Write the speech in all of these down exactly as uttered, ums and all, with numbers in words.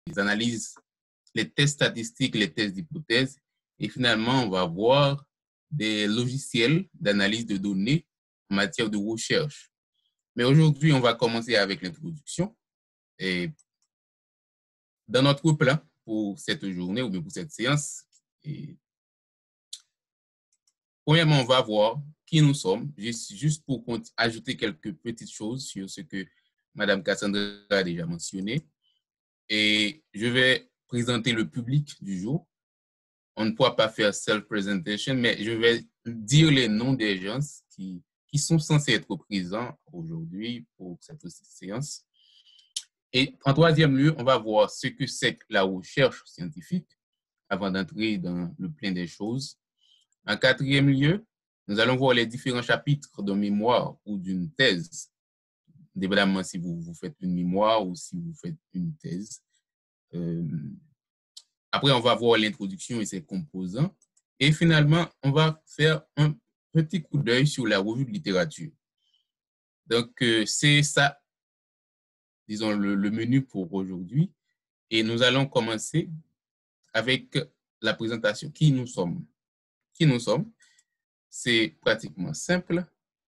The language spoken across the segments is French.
analyses, les tests statistiques, les tests d'hypothèses. Et finalement, on va voir des logiciels d'analyse de données en matière de recherche. Mais aujourd'hui, on va commencer avec l'introduction. Et dans notre plan pour cette journée ou bien pour cette séance, et premièrement, on va voir qui nous sommes, juste, juste pour ajouter quelques petites choses sur ce que Madame Cassandra a déjà mentionné. Et je vais présenter le public du jour. On ne pourra pas faire self-presentation, mais je vais dire les noms des gens qui, qui sont censés être présents aujourd'hui pour cette séance. Et en troisième lieu, on va voir ce que c'est que la recherche scientifique avant d'entrer dans le plein des choses. En quatrième lieu, nous allons voir les différents chapitres d'un mémoire ou d'une thèse, dépendamment si vous, vous faites une mémoire ou si vous faites une thèse. Euh, après, on va voir l'introduction et ses composants. Et finalement, on va faire un petit coup d'œil sur la revue de littérature. Donc, euh, c'est ça, disons, le, le menu pour aujourd'hui. Et nous allons commencer avec la présentation. Qui nous sommes? Qui nous sommes? C'est pratiquement simple.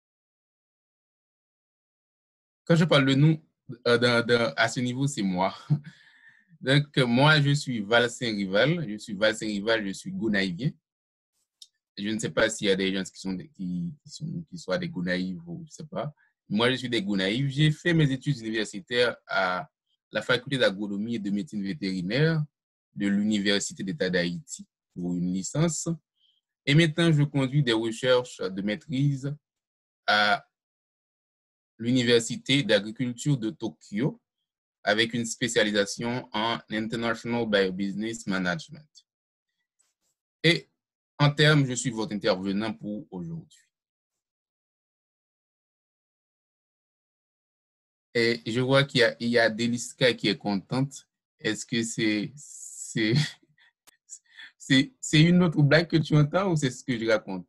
Quand je parle de nous, euh, dans, dans, à ce niveau, c'est moi. Donc, moi, je suis Val Saint-Rival. Je suis Val Saint-Rival, je suis gonaïvien. Je ne sais pas s'il y a des gens qui sont, des, qui, qui sont qui soient des gonaïves ou je ne sais pas. Moi, je suis des gonaïves. J'ai fait mes études universitaires à la faculté d'agronomie et de médecine vétérinaire de l'Université d'État d'Haïti pour une licence. Et maintenant, je conduis des recherches de maîtrise à l'Université d'agriculture de Tokyo avec une spécialisation en International Biobusiness Management. Et en termes, je suis votre intervenant pour aujourd'hui. Et je vois qu'il y a, il y a Deliska qui est contente. Est-ce que c'est, c'est, c'est, c'est une autre blague que tu entends ou c'est ce que je raconte?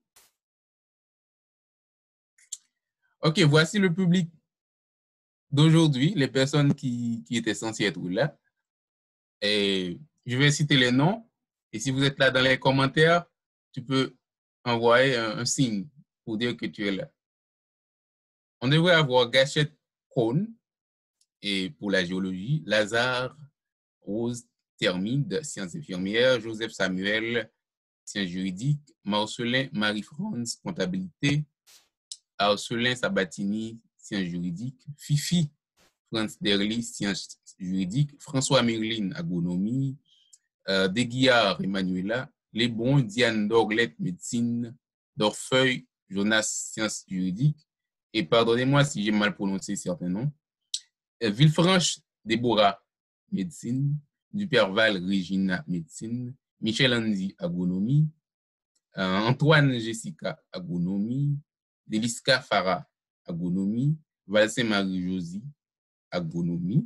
OK, voici le public d'aujourd'hui, les personnes qui, qui étaient censées être là. Et je vais citer les noms. Et si vous êtes là dans les commentaires, tu peux envoyer un, un signe pour dire que tu es là. On devrait avoir Gachette Cohn et pour la géologie, Lazare Rose Thermide, sciences infirmières, Joseph Samuel, sciences juridiques, Marcelin Marie-France, comptabilité, Arcelin Sabatini, sciences juridiques, Fifi France Derly, sciences juridiques, François Merlin, agronomie, euh, Deguillard Emmanuela, Lebon, Diane Dorlet, médecine, Dorfeuille, Jonas, sciences juridiques, et pardonnez-moi si j'ai mal prononcé certains noms, euh, Villefranche, Déborah, médecine, Duperval, Regina, médecine, Michel Andy, agronomie, euh, Antoine Jessica, agronomie, Deliska Farah, agronomie, Valsé Marie-Josie, agronomie,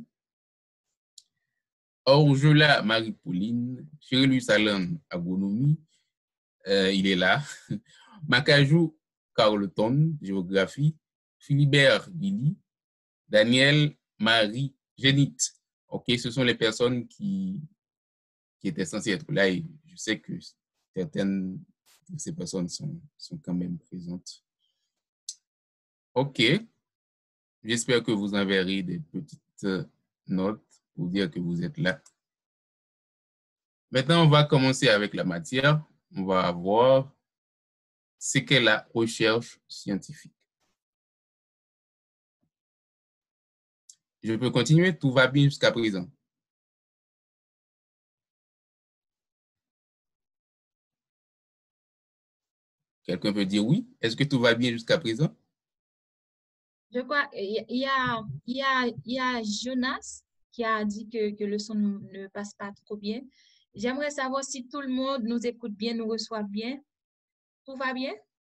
Orjola Marie-Pauline, Chirelu Salam, agronomie, euh, il est là, Macajou Carleton, géographie, Philibert Billy, Daniel Marie Génit. OK, ce sont les personnes qui, qui étaient censées être là et je sais que certaines de ces personnes sont, sont quand même présentes. OK, j'espère que vous enverrez des petites notes pour dire que vous êtes là. Maintenant, on va commencer avec la matière. On va voir ce qu'est la recherche scientifique. Je peux continuer? Tout va bien jusqu'à présent? Quelqu'un peut dire oui? Est-ce que tout va bien jusqu'à présent? Je crois qu'il y a, il y a, il y a Jonas qui a dit que, que le son ne passe pas trop bien. J'aimerais savoir si tout le monde nous écoute bien, nous reçoit bien. Tout va bien?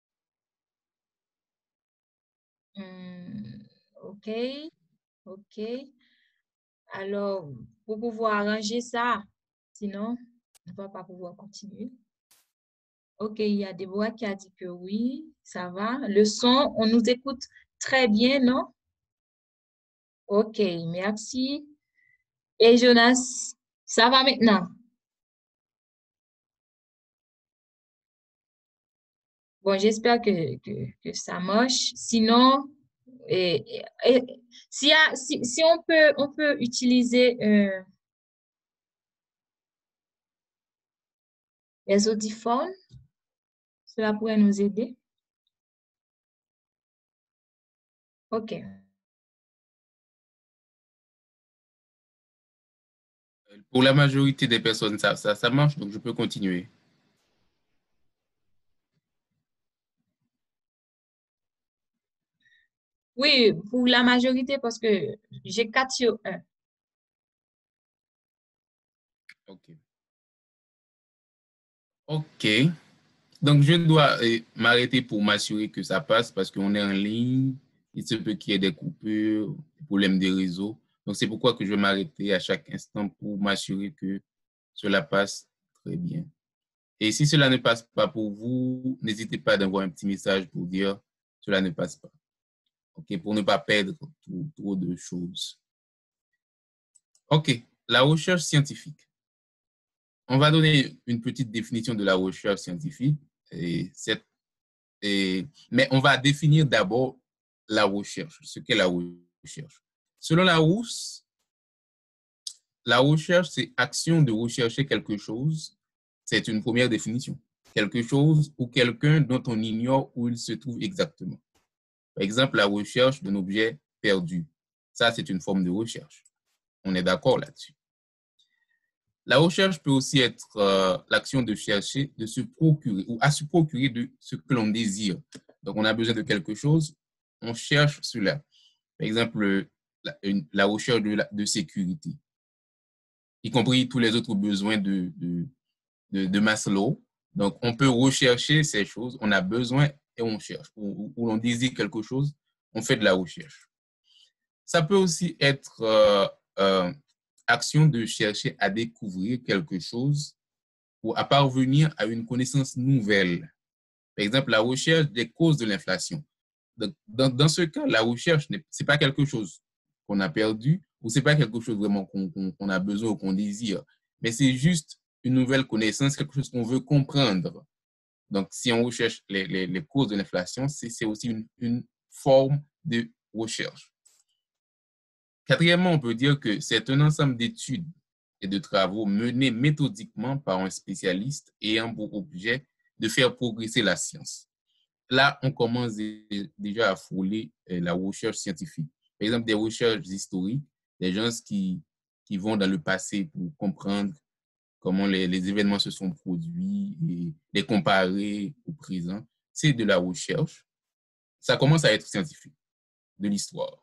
Hum, OK, OK. Alors, pour pouvoir arranger ça, sinon, on ne va pas pouvoir continuer. OK, il y a Déborah qui a dit que oui, ça va. Le son, on nous écoute très bien, non? OK, merci. Et Jonas, Ça va maintenant? Bon, j'espère que, que, que ça marche. Sinon, et, et- et- s'il y a- si, si on peut, on peut utiliser euh, les audiphones, cela pourrait nous aider. OK. Pour la majorité des personnes, ça, ça, ça marche, donc je peux continuer. Oui, pour la majorité, parce que j'ai quatre sur un. OK. OK. Donc, je dois euh, m'arrêter pour m'assurer que ça passe parce qu'on est en ligne. Il se peut qu'il y ait des coupures, des problèmes de réseau. Donc, c'est pourquoi que je vais m'arrêter à chaque instant pour m'assurer que cela passe très bien. Et si cela ne passe pas pour vous, n'hésitez pas d'envoyer un petit message pour dire cela ne passe pas. OK, pour ne pas perdre trop, trop de choses. OK, la recherche scientifique. On va donner une petite définition de la recherche scientifique. Et cette, et, mais on va définir d'abord la recherche, ce qu'est la recherche. Selon la Larousse, la recherche, c'est action de rechercher quelque chose. C'est une première définition. Quelque chose ou quelqu'un dont on ignore où il se trouve exactement. Par exemple, la recherche d'un objet perdu. Ça, c'est une forme de recherche. On est d'accord là-dessus. La recherche peut aussi être euh, l'action de chercher, de se procurer ou à se procurer de ce que l'on désire. Donc, on a besoin de quelque chose, on cherche cela. Par exemple, la, une, la recherche de, la, de sécurité, y compris tous les autres besoins de, de, de, de Maslow. Donc, on peut rechercher ces choses, on a besoin et on cherche. Ou, ou l'on désire quelque chose, on fait de la recherche. Ça peut aussi être euh, euh, action de chercher à découvrir quelque chose ou à parvenir à une connaissance nouvelle. Par exemple, la recherche des causes de l'inflation. Dans, dans ce cas, la recherche, ce n'est pas quelque chose qu'on a perdu ou ce n'est pas quelque chose vraiment qu'on qu'on, qu'on a besoin ou qu'on désire, mais c'est juste une nouvelle connaissance, quelque chose qu'on veut comprendre. Donc, si on recherche les, les, les causes de l'inflation, c'est aussi une, une forme de recherche. Quatrièmement, on peut dire que c'est un ensemble d'études et de travaux menés méthodiquement par un spécialiste ayant pour objet de faire progresser la science. Là, on commence déjà à frôler la recherche scientifique. Par exemple, des recherches historiques, des gens qui, qui vont dans le passé pour comprendre comment les, les événements se sont produits et les comparer au présent. C'est de la recherche. Ça commence à être scientifique, de l'histoire.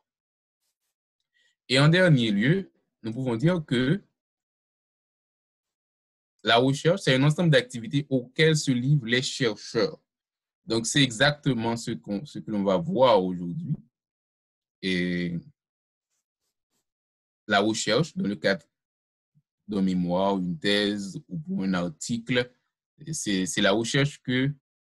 Et en dernier lieu, nous pouvons dire que la recherche, c'est un ensemble d'activités auxquelles se livrent les chercheurs. Donc, c'est exactement ce, qu'on, ce que l'on va voir aujourd'hui. Et la recherche, dans le cadre d'un mémoire, une thèse ou pour un article, c'est, c'est la recherche que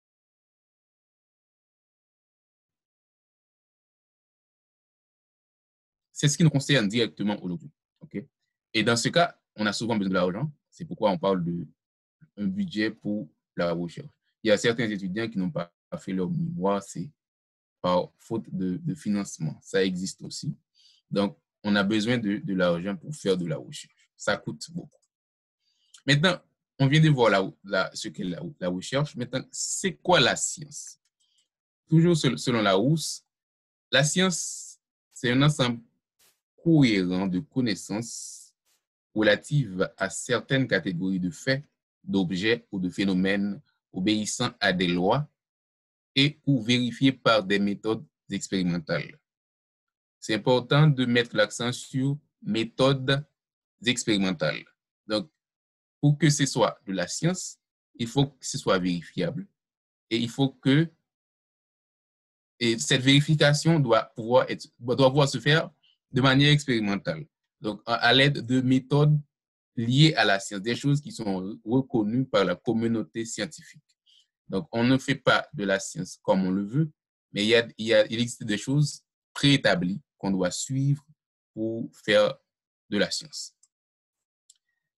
c'est ce qui nous concerne directement aujourd'hui. Okay? Et dans ce cas, on a souvent besoin de l'argent. C'est pourquoi on parle d'un budget pour la recherche. Il y a certains étudiants qui n'ont pas fait leur mémoire, c'est par faute de, de financement. Ça existe aussi. Donc, on a besoin de, de l'argent pour faire de la recherche. Ça coûte beaucoup. Maintenant, on vient de voir la, la, ce qu'est la, la recherche. Maintenant, c'est quoi la science? Toujours selon Larousse, la science, c'est un ensemble cohérent de connaissances relatives à certaines catégories de faits, d'objets ou de phénomènes obéissant à des lois et ou vérifiés par des méthodes expérimentales. C'est important de mettre l'accent sur méthodes expérimentales. Donc, pour que ce soit de la science, il faut que ce soit vérifiable. Et il faut que et cette vérification doit pouvoir, être, doit pouvoir se faire de manière expérimentale. Donc, à l'aide de méthodes liées à la science, des choses qui sont reconnues par la communauté scientifique. Donc, on ne fait pas de la science comme on le veut, mais il, y a, il, y a, il existe des choses préétablies qu'on doit suivre pour faire de la science.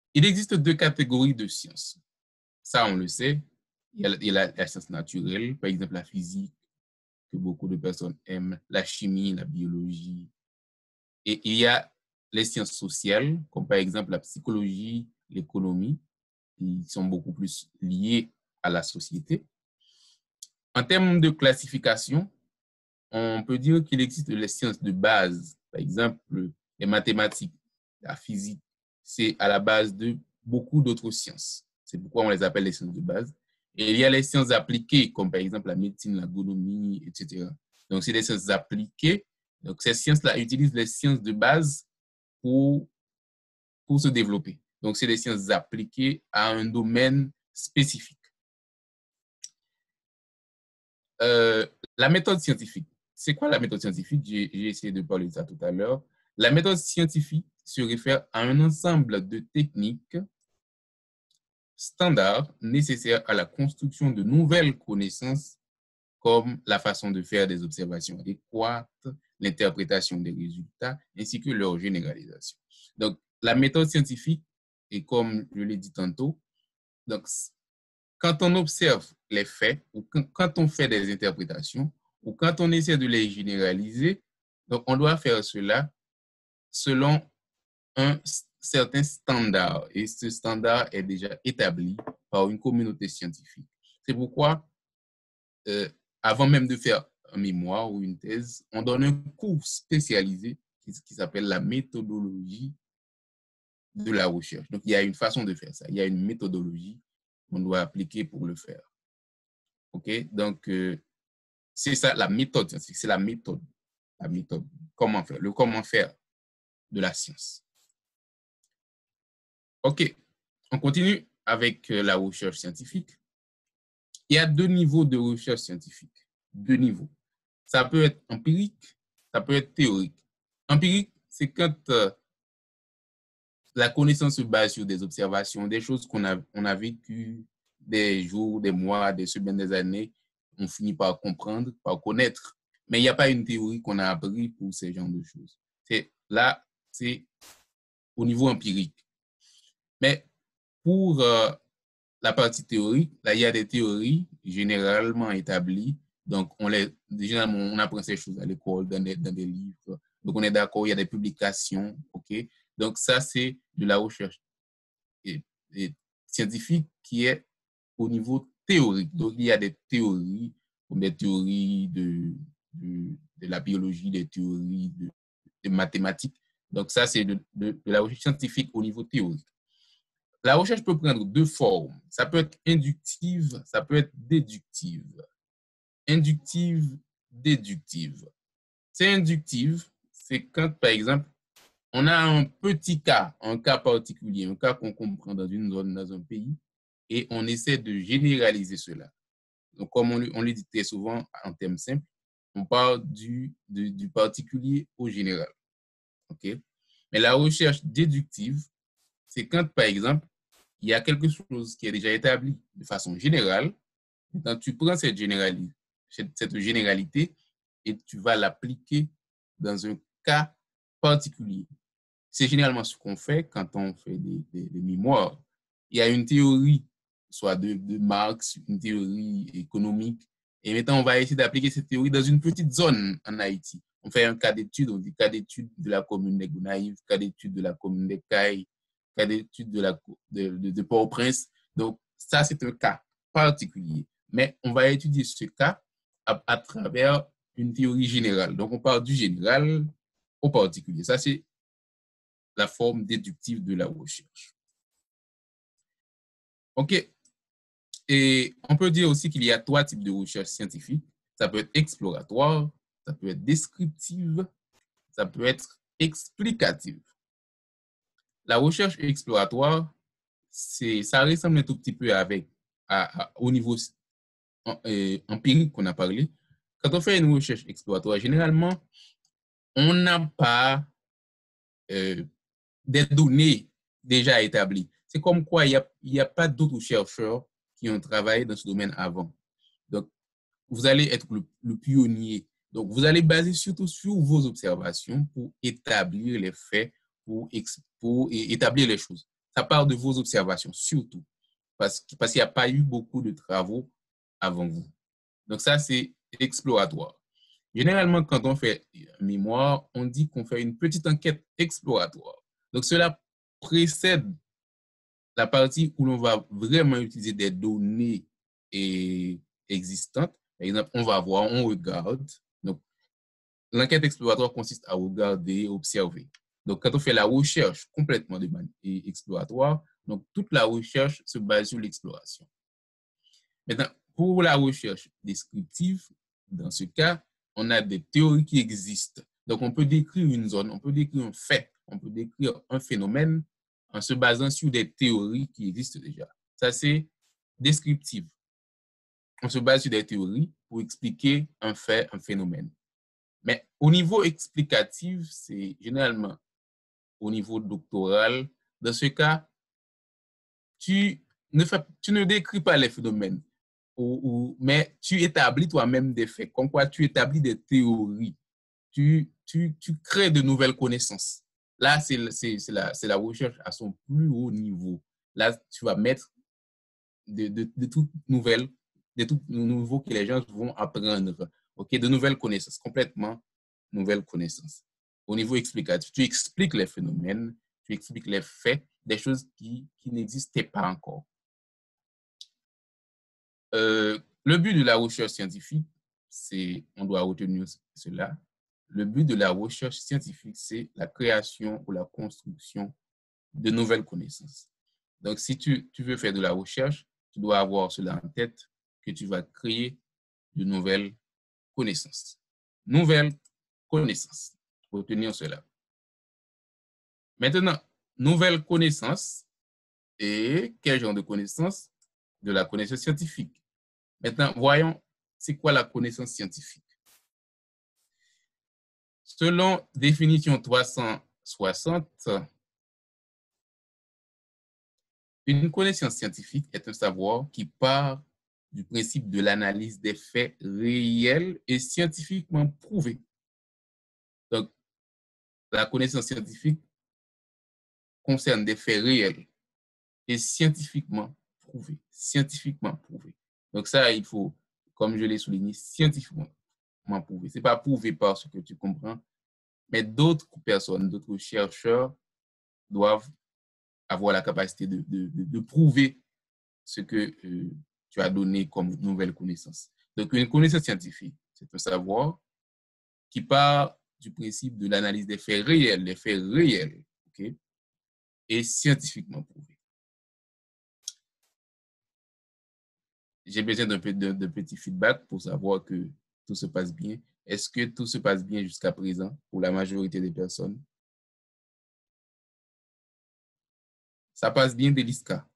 Il existe deux catégories de sciences. Ça, on le sait. Il y a, il y a la, la science naturelle, par exemple la physique, que beaucoup de personnes aiment, la chimie, la biologie. Et il y a les sciences sociales, comme par exemple la psychologie, l'économie, qui sont beaucoup plus liées à la société. En termes de classification, on peut dire qu'il existe les sciences de base, par exemple les mathématiques, la physique, c'est à la base de beaucoup d'autres sciences. C'est pourquoi on les appelle les sciences de base. Et il y a les sciences appliquées, comme par exemple la médecine, l'agronomie, et cetera. Donc, c'est des sciences appliquées. Donc, ces sciences-là utilisent les sciences de base pour, pour se développer. Donc, c'est des sciences appliquées à un domaine spécifique. Euh, la méthode scientifique. C'est quoi la méthode scientifique? J'ai, j'ai essayé de parler de ça tout à l'heure. La méthode scientifique se réfère à un ensemble de techniques standards nécessaires à la construction de nouvelles connaissances comme la façon de faire des observations adéquates, l'interprétation des résultats, ainsi que leur généralisation. Donc, la méthode scientifique, et comme je l'ai dit tantôt, donc, quand on observe les faits, ou quand on fait des interprétations, ou quand on essaie de les généraliser, donc on doit faire cela selon un certain standard, et ce standard est déjà établi par une communauté scientifique. C'est pourquoi, euh, avant même de faire un mémoire ou une thèse, on donne un cours spécialisé qui, qui s'appelle la méthodologie de la recherche. Donc, il y a une façon de faire ça. Il y a une méthodologie qu'on doit appliquer pour le faire. OK? Donc, euh, c'est ça, la méthode scientifique. C'est la méthode. La méthode. Comment faire. Le comment faire de la science. OK. On continue avec la recherche scientifique. Il y a deux niveaux de recherche scientifique. Deux niveaux. Ça peut être empirique, ça peut être théorique. Empirique, c'est quand euh, la connaissance se base sur des observations, des choses qu'on a, on a vécues, des jours, des mois, des semaines, des années, on finit par comprendre, par connaître. Mais il n'y a pas une théorie qu'on a appris pour ces genres de choses. C'est, là, c'est au niveau empirique. Mais pour euh, la partie théorique, là, il y a des théories généralement établies. Donc, on, les, généralement, on apprend ces choses à l'école, dans des, dans des livres. Donc, on est d'accord, il y a des publications. OK? Donc, ça, c'est de la recherche et, et scientifique qui est au niveau théorique. Donc, il y a des théories, comme des théories de, de, de la biologie, des théories de, de mathématiques. Donc, ça, c'est de, de, de la recherche scientifique au niveau théorique. La recherche peut prendre deux formes. Ça peut être inductive, ça peut être déductive. Inductive, déductive. C'est inductive, c'est quand, par exemple, on a un petit cas, un cas particulier, un cas qu'on comprend dans une zone, dans un pays, et on essaie de généraliser cela. Donc, comme on, on le dit très souvent en termes simples, on part du, du, du particulier au général. OK? Mais la recherche déductive, c'est quand, par exemple, il y a quelque chose qui est déjà établi de façon générale. Maintenant, tu prends cette généralité, cette généralité et tu vas l'appliquer dans un cas particulier. C'est généralement ce qu'on fait quand on fait des, des, des mémoires. Il y a une théorie, soit de, de Marx, une théorie économique, et maintenant on va essayer d'appliquer cette théorie dans une petite zone en Haïti. On fait un cas d'étude, on dit cas d'étude de la commune des Gonaïves, cas d'étude de la commune des Cailles, cas d'étude de, la, de, de, de Port-au-Prince. Donc, ça, c'est un cas particulier. Mais on va étudier ce cas à, à travers une théorie générale. Donc, on part du général au particulier. Ça, c'est la forme déductive de la recherche. OK. Et on peut dire aussi qu'il y a trois types de recherche scientifique. Ça peut être exploratoire, ça peut être descriptive, ça peut être explicative. La recherche exploratoire, c'est, ça ressemble un tout petit peu avec, à, à, au niveau euh, empirique qu'on a parlé. Quand on fait une recherche exploratoire, généralement, on n'a pas euh, des données déjà établies. C'est comme quoi il n'y a, a pas d'autres chercheurs qui ont travaillé dans ce domaine avant. Donc, vous allez être le, le pionnier. Donc, vous allez baser surtout sur vos observations pour établir les faits, pour, pour établir les choses. ça part de vos observations, surtout, parce, parce qu'il n'y a pas eu beaucoup de travaux avant vous. Donc ça, c'est exploratoire. Généralement, quand on fait un mémoire, on dit qu'on fait une petite enquête exploratoire. Donc cela précède la partie où l'on va vraiment utiliser des données et existantes. Par exemple, on va voir, on regarde. Donc, l'enquête exploratoire consiste à regarder, observer. Donc, quand on fait la recherche complètement de manière exploratoire, donc toute la recherche se base sur l'exploration. Maintenant, pour la recherche descriptive, dans ce cas, on a des théories qui existent. Donc, on peut décrire une zone, on peut décrire un fait, on peut décrire un phénomène en se basant sur des théories qui existent déjà. Ça, c'est descriptif. On se base sur des théories pour expliquer un fait, un phénomène. Mais au niveau explicatif, c'est généralement au niveau doctoral. Dans ce cas, tu ne, fais, tu ne décris pas les phénomènes, ou, ou, mais tu établis toi-même des faits, comme quoi tu établis des théories. Tu, tu, tu crées de nouvelles connaissances. Là, c'est la, la recherche à son plus haut niveau. Là, tu vas mettre de, de, de toutes nouvelles, de tout nouveau que les gens vont apprendre. OK, de nouvelles connaissances, complètement nouvelles connaissances. Au niveau explicatif, tu expliques les phénomènes, tu expliques les faits, des choses qui, qui n'existaient pas encore. Euh, le but de la recherche scientifique, c'est, on doit retenir cela, le but de la recherche scientifique, c'est la création ou la construction de nouvelles connaissances. Donc, si tu, tu veux faire de la recherche, tu dois avoir cela en tête, que tu vas créer de nouvelles connaissances. Nouvelles connaissances. Retenir cela. Maintenant, nouvelles connaissances et quel genre de connaissances? De la connaissance scientifique. Maintenant, voyons, c'est quoi la connaissance scientifique? Selon définition trois cent soixante, une connaissance scientifique est un savoir qui part du principe de l'analyse des faits réels et scientifiquement prouvés. Donc, la connaissance scientifique concerne des faits réels et scientifiquement prouvés. Scientifiquement prouvés. Donc ça, il faut, comme je l'ai souligné, scientifiquement prouvé. Ce n'est pas prouvé par ce que tu comprends, mais d'autres personnes, d'autres chercheurs doivent avoir la capacité de, de, de, de prouver ce que euh, tu as donné comme nouvelle connaissance. Donc, une connaissance scientifique, c'est un savoir qui part du principe de l'analyse des faits réels, les faits réels, okay, et scientifiquement prouvés. J'ai besoin d'un peu de, de petit feedback pour savoir que tout se passe bien. Est-ce que tout se passe bien jusqu'à présent pour la majorité des personnes? Ça passe bien, Deliska?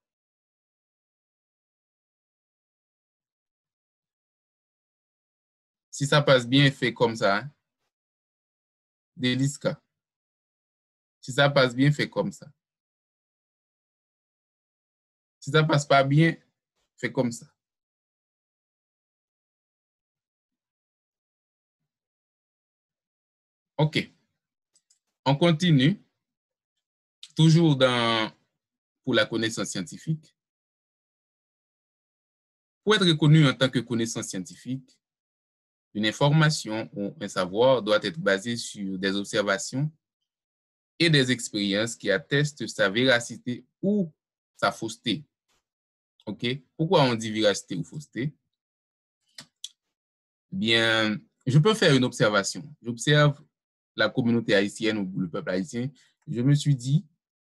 Si ça passe bien, fais comme ça. Hein? Deliska. Si ça passe bien, fais comme ça. Si ça passe pas bien, fais comme ça. OK. On continue. Toujours dans, pour la connaissance scientifique. Pour être reconnu en tant que connaissance scientifique, une information ou un savoir doit être basé sur des observations et des expériences qui attestent sa véracité ou sa fausseté. OK? Pourquoi on dit véracité ou fausseté? Bien, je peux faire une observation. J'observe la communauté haïtienne ou le peuple haïtien. Je me suis dit,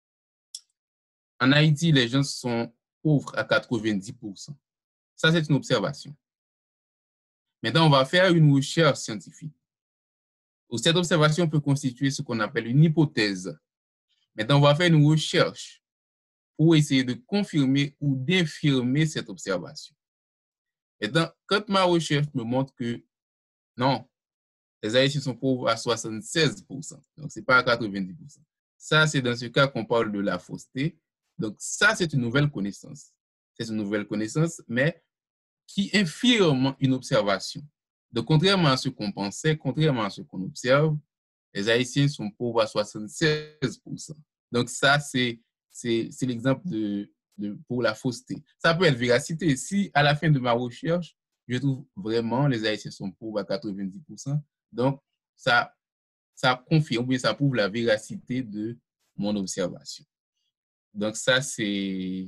en Haïti, les gens sont pauvres à quatre-vingt-dix pour cent. Ça, c'est une observation. Maintenant, on va faire une recherche scientifique. Cette observation peut constituer ce qu'on appelle une hypothèse. Maintenant, on va faire une recherche pour essayer de confirmer ou d'infirmer cette observation. Maintenant, quand ma recherche me montre que non, les Haïtiens sont pauvres à soixante-seize pour cent, donc ce n'est pas à quatre-vingt-dix pour cent. Ça, c'est dans ce cas qu'on parle de la fausseté. Donc, ça, c'est une nouvelle connaissance. C'est une nouvelle connaissance, mais qui infirme une observation. Donc, contrairement à ce qu'on pensait, contrairement à ce qu'on observe, les Haïtiens sont pauvres à soixante-seize pour cent. Donc, ça, c'est c'est l'exemple de, de, pour la fausseté. Ça peut être véracité. Si à la fin de ma recherche, je trouve vraiment les Haïtiens sont pauvres à quatre-vingt-dix pour cent, donc ça, ça confirme, ou ça prouve la véracité de mon observation. Donc ça, c'est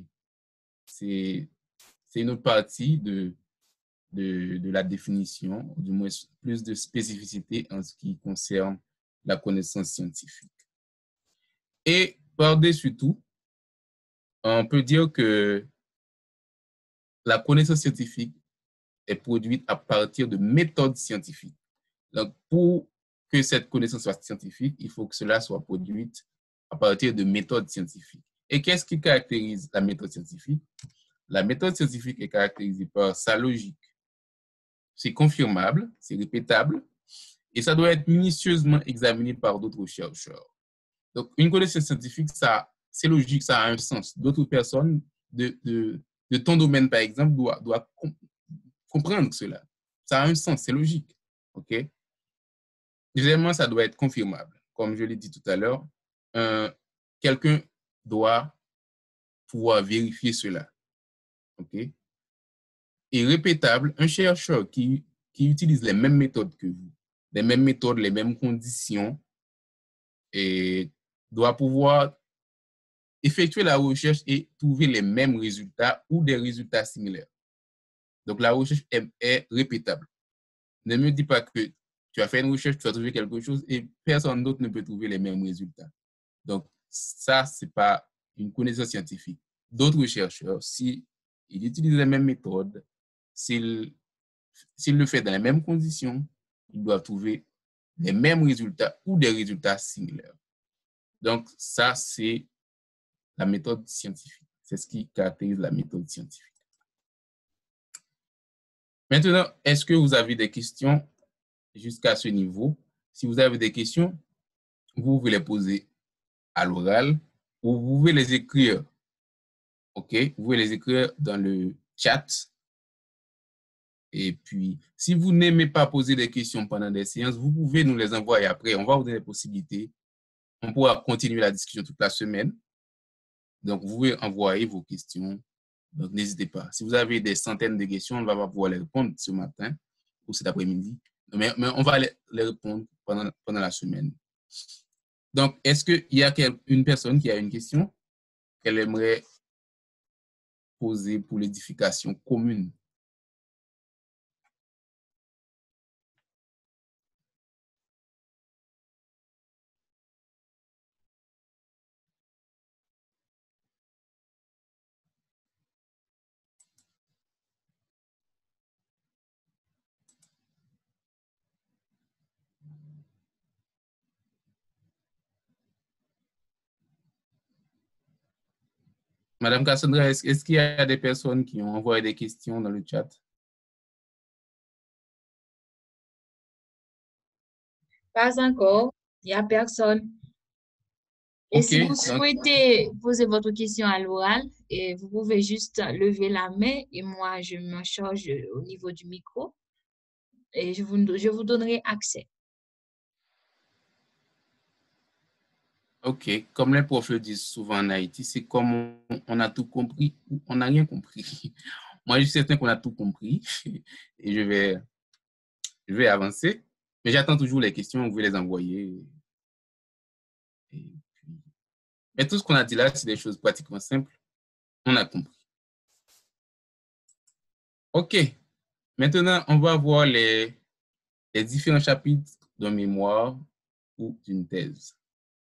une autre partie de, de, de la définition, du moins plus de spécificité en ce qui concerne la connaissance scientifique. Et par-dessus tout, on peut dire que la connaissance scientifique est produite à partir de méthodes scientifiques. Donc, pour que cette connaissance soit scientifique, il faut que cela soit produit à partir de méthodes scientifiques. Et qu'est-ce qui caractérise la méthode scientifique? La méthode scientifique est caractérisée par sa logique. C'est confirmable, c'est répétable, et ça doit être minutieusement examiné par d'autres chercheurs. Donc, une connaissance scientifique, ça, c'est logique, ça a un sens. D'autres personnes de, de, de ton domaine, par exemple, doivent, doivent comprendre cela. Ça a un sens, c'est logique. OK? Deuxièmement, ça doit être confirmable. Comme je l'ai dit tout à l'heure, euh, quelqu'un doit pouvoir vérifier cela. OK? Et répétable, un chercheur qui, qui utilise les mêmes méthodes que vous, les mêmes méthodes, les mêmes conditions, et doit pouvoir effectuer la recherche et trouver les mêmes résultats ou des résultats similaires. Donc, la recherche est, est répétable. Ne me dis pas que tu as fait une recherche, tu as trouvé quelque chose et personne d'autre ne peut trouver les mêmes résultats. Donc, ça, ce n'est pas une connaissance scientifique. D'autres chercheurs, s'ils utilisent les mêmes méthodes, s'ils s'ils le font dans les mêmes conditions, ils doivent trouver les mêmes résultats ou des résultats similaires. Donc, ça, c'est la méthode scientifique. C'est ce qui caractérise la méthode scientifique. Maintenant, est-ce que vous avez des questions jusqu'à ce niveau? Si vous avez des questions, vous pouvez les poser à l'oral ou vous pouvez les écrire. OK? Vous pouvez les écrire dans le chat. Et puis, si vous n'aimez pas poser des questions pendant des séances, vous pouvez nous les envoyer après. On va vous donner des possibilités. On pourra continuer la discussion toute la semaine. Donc, vous pouvez envoyer vos questions. Donc, n'hésitez pas. Si vous avez des centaines de questions, on ne va pas pouvoir les répondre ce matin ou cet après-midi. Mais, mais on va les, les répondre pendant, pendant la semaine. Donc, est-ce qu'il y a une personne qui a une question qu'elle aimerait poser pour l'édification commune? Madame Cassandra, est-ce est-ce qu'il y a des personnes qui ont envoyé des questions dans le chat? Pas encore, il n'y a personne. Et OK, si vous donc, souhaitez poser votre question à l'oral, et vous pouvez juste lever la main et moi, je m'en charge au niveau du micro et je vous, je vous donnerai accès. OK, comme les profs le disent souvent en Haïti, c'est comme on, on a tout compris ou on n'a rien compris. Moi, je suis certain qu'on a tout compris et je vais, je vais avancer. Mais j'attends toujours les questions, vous pouvez les envoyer. Et puis... Mais tout ce qu'on a dit là, c'est des choses pratiquement simples. On a compris. OK, maintenant, on va voir les, les différents chapitres d'un mémoire ou d'une thèse.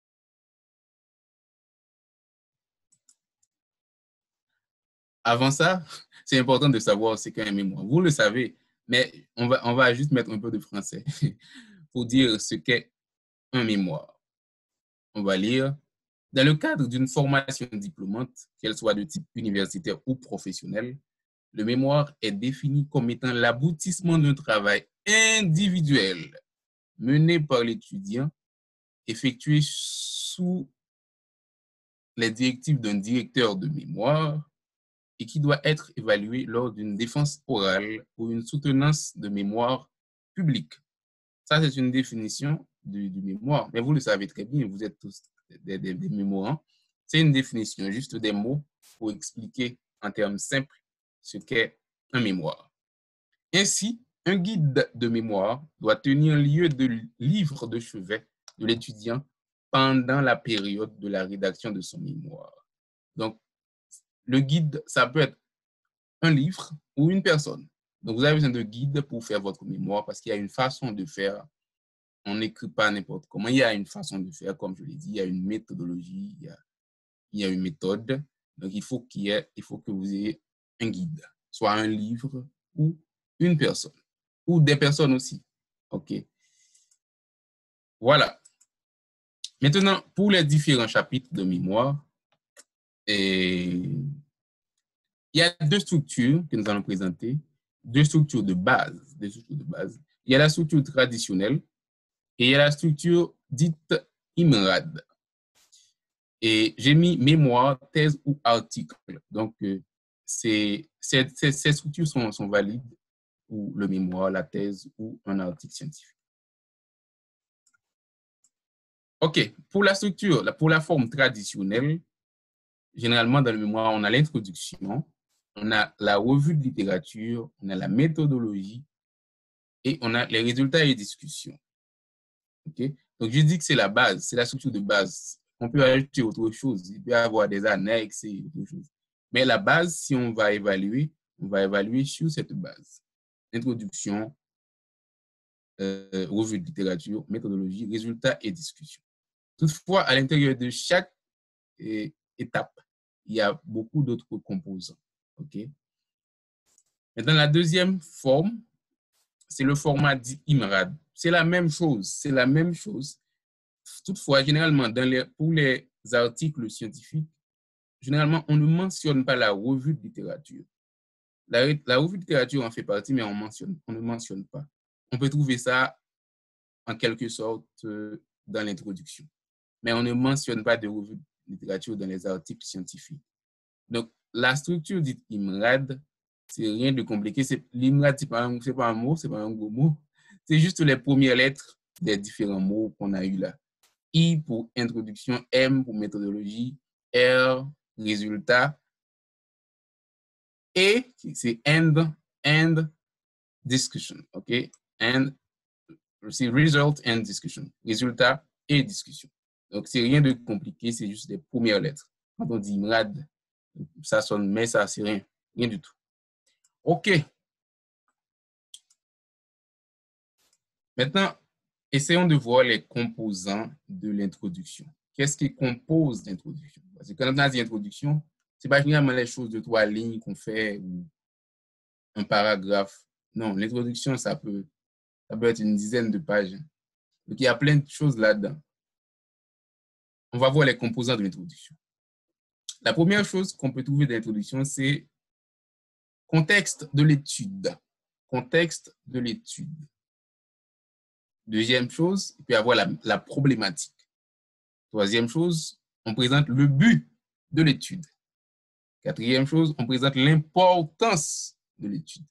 Avant ça, c'est important de savoir ce qu'est un mémoire. Vous le savez, mais on va, on va juste mettre un peu de français pour dire ce qu'est un mémoire. On va lire. Dans le cadre d'une formation diplômante, qu'elle soit de type universitaire ou professionnel, le mémoire est défini comme étant l'aboutissement d'un travail individuel mené par l'étudiant, effectué sous les directives d'un directeur de mémoire et qui doit être évalué lors d'une défense orale ou une soutenance de mémoire publique. Ça, c'est une définition du, du mémoire. Mais vous le savez très bien, vous êtes tous des, des, des mémoirants. C'est une définition, juste des mots pour expliquer en termes simples ce qu'est un mémoire. Ainsi, un guide de mémoire doit tenir lieu de livre de chevet de l'étudiant pendant la période de la rédaction de son mémoire. Donc, le guide, ça peut être un livre ou une personne. Donc, vous avez besoin de guide pour faire votre mémoire parce qu'il y a une façon de faire. On n'écrit pas n'importe comment. Il y a une façon de faire, comme je l'ai dit, il y a une méthodologie, il y a, il y a une méthode. Donc, il faut qu'il y ait, il faut que vous ayez un guide, soit un livre ou une personne, ou des personnes aussi. OK. Voilà. Maintenant, pour les différents chapitres de mémoire, et il y a deux structures que nous allons présenter, deux structures de base, deux structures de base. Il y a la structure traditionnelle et il y a la structure dite IMRAD. Et j'ai mis mémoire, thèse ou article. Donc, euh, ces, ces, ces structures sont, sont valides pour le mémoire, la thèse ou un article scientifique. OK, pour la structure, pour la forme traditionnelle, généralement dans le mémoire, on a l'introduction, on a la revue de littérature, on a la méthodologie et on a les résultats et discussions. OK? Donc, je dis que c'est la base, c'est la structure de base. On peut ajouter autre chose, il peut y avoir des annexes et autre chose. Mais la base, si on va évaluer, on va évaluer sur cette base. Introduction, euh, revue de littérature, méthodologie, résultats et discussions. Toutefois, à l'intérieur de chaque eh, étape, il y a beaucoup d'autres composants. Okay? Maintenant, la deuxième forme, c'est le format dit IMRAD. C'est la même chose, c'est la même chose. Toutefois, généralement, dans les, pour les articles scientifiques, généralement, on ne mentionne pas la revue de littérature. La, la revue de littérature en fait partie, mais on, mentionne, on ne mentionne pas. On peut trouver ça, en quelque sorte, euh, dans l'introduction. Mais on ne mentionne pas de revue de littérature dans les articles scientifiques. Donc, la structure dite IMRAD, c'est rien de compliqué. L'IMRAD, ce n'est pas, pas un mot, ce n'est pas un gros mot. C'est juste les premières lettres des différents mots qu'on a eu là. I pour introduction, M pour méthodologie, R, résultat, et c'est end, end, discussion, OK? And, c'est result and discussion, résultat et discussion. Donc, c'est rien de compliqué, c'est juste les premières lettres. Quand on dit IMRAD, ça sonne, mais ça, c'est rien, rien du tout. OK. Maintenant, essayons de voir les composants de l'introduction. Qu'est-ce qui compose l'introduction? Parce que quand on a dit introduction, ce n'est pas généralement les choses de trois lignes qu'on fait ou un paragraphe. Non, l'introduction, ça peut, ça peut être une dizaine de pages. Donc, il y a plein de choses là-dedans. On va voir les composants de l'introduction. La première chose qu'on peut trouver dans l'introduction, c'est contexte de l'étude. Contexte de l'étude. Deuxième chose, il peut y avoir la, la problématique. Troisième chose, on présente le but de l'étude. Quatrième chose, on présente l'importance de l'étude.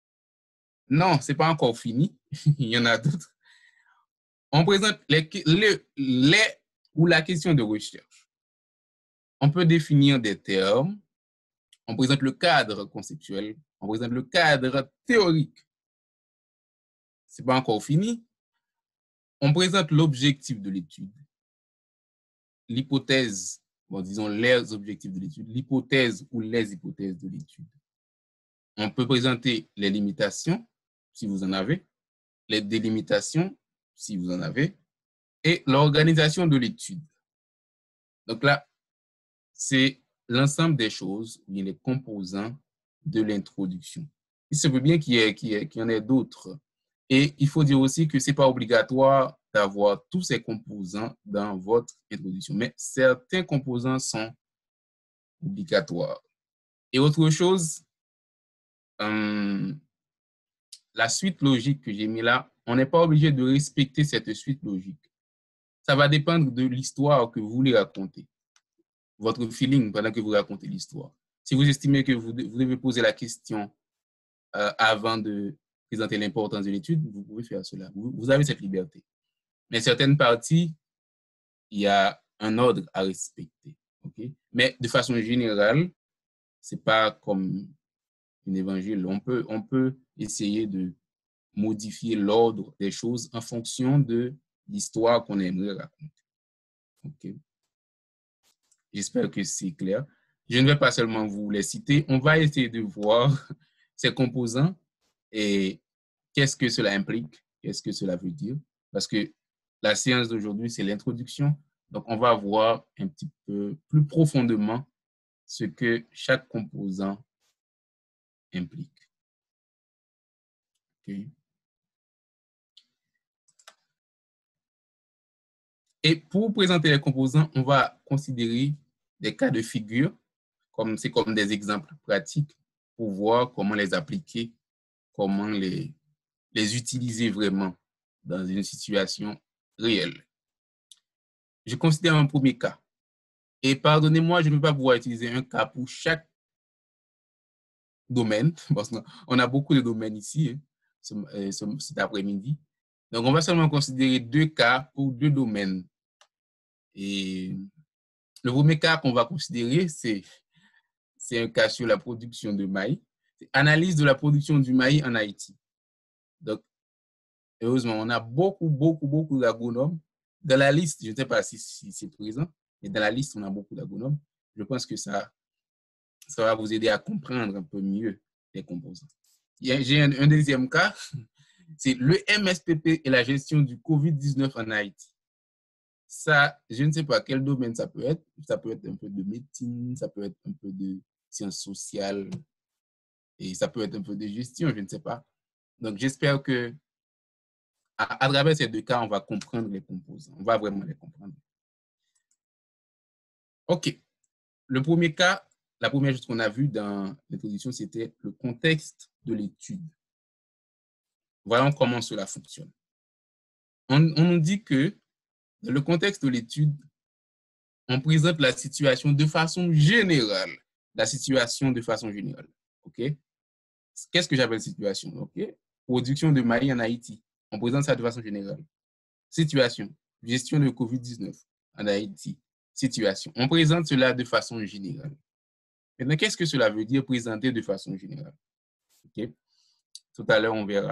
Non, ce n'est pas encore fini. Il y en a d'autres. On présente les, les, les ou la question de recherche. On peut définir des termes. On présente le cadre conceptuel. On présente le cadre théorique. Ce n'est pas encore fini. On présente l'objectif de l'étude, l'hypothèse, bon, disons les objectifs de l'étude, l'hypothèse ou les hypothèses de l'étude. On peut présenter les limitations, si vous en avez, les délimitations, si vous en avez, et l'organisation de l'étude. Donc là, c'est l'ensemble des choses, bien les composants de l'introduction. Il se peut bien qu'il y, ait, qu'il y, ait, qu'il y en ait d'autres. Et il faut dire aussi que ce n'est pas obligatoire d'avoir tous ces composants dans votre introduction, mais certains composants sont obligatoires. Et autre chose, euh, la suite logique que j'ai mis là, on n'est pas obligé de respecter cette suite logique. Ça va dépendre de l'histoire que vous voulez raconter, votre feeling pendant que vous racontez l'histoire. Si vous estimez que vous devez poser la question euh, avant de présenter l'importance de l'étude, vous pouvez faire cela. Vous, vous avez cette liberté. Mais certaines parties, il y a un ordre à respecter. Okay? Mais de façon générale, ce n'est pas comme un évangile. On peut, on peut essayer de modifier l'ordre des choses en fonction de l'histoire qu'on aimerait raconter. Okay? J'espère que c'est clair. Je ne vais pas seulement vous les citer, on va essayer de voir ces composants et qu'est-ce que cela implique, qu'est-ce que cela veut dire. Parce que la séance d'aujourd'hui, c'est l'introduction. Donc, on va voir un petit peu plus profondément ce que chaque composant implique. Okay. Et pour présenter les composants, on va considérer des cas de figure, comme c'est comme des exemples pratiques pour voir comment les appliquer, comment les, les utiliser vraiment dans une situation réelle. Je considère un premier cas. Et pardonnez-moi, je ne peux pas pouvoir utiliser un cas pour chaque domaine, parce qu'on a beaucoup de domaines ici, hein, ce, ce, cet après-midi. Donc, on va seulement considérer deux cas pour deux domaines. Et le premier cas qu'on va considérer, c'est un cas sur la production de maïs. Analyse de la production du maïs en Haïti. Donc, heureusement, on a beaucoup, beaucoup, beaucoup d'agronomes. Dans la liste, je ne sais pas si, si c'est présent, mais dans la liste, on a beaucoup d'agronomes. Je pense que ça, ça va vous aider à comprendre un peu mieux les composants. J'ai un, un deuxième cas, c'est le M S P P et la gestion du COVID dix-neuf en Haïti. Ça, je ne sais pas quel domaine ça peut être. Ça peut être un peu de médecine, ça peut être un peu de sciences sociales et ça peut être un peu de gestion, je ne sais pas. Donc, j'espère que à, à travers ces deux cas, on va comprendre les composants. On va vraiment les comprendre. OK. Le premier cas, la première chose qu'on a vue dans l'introduction, c'était le contexte de l'étude. Voyons comment cela fonctionne. On, on nous dit que dans le contexte de l'étude, on présente la situation de façon générale. La situation de façon générale. OK? Qu'est-ce que j'appelle situation? OK? Production de maïs en Haïti. On présente ça de façon générale. Situation. Gestion de COVID dix-neuf en Haïti. Situation. On présente cela de façon générale. Maintenant, qu'est-ce que cela veut dire présenter de façon générale? OK? Tout à l'heure, on verra.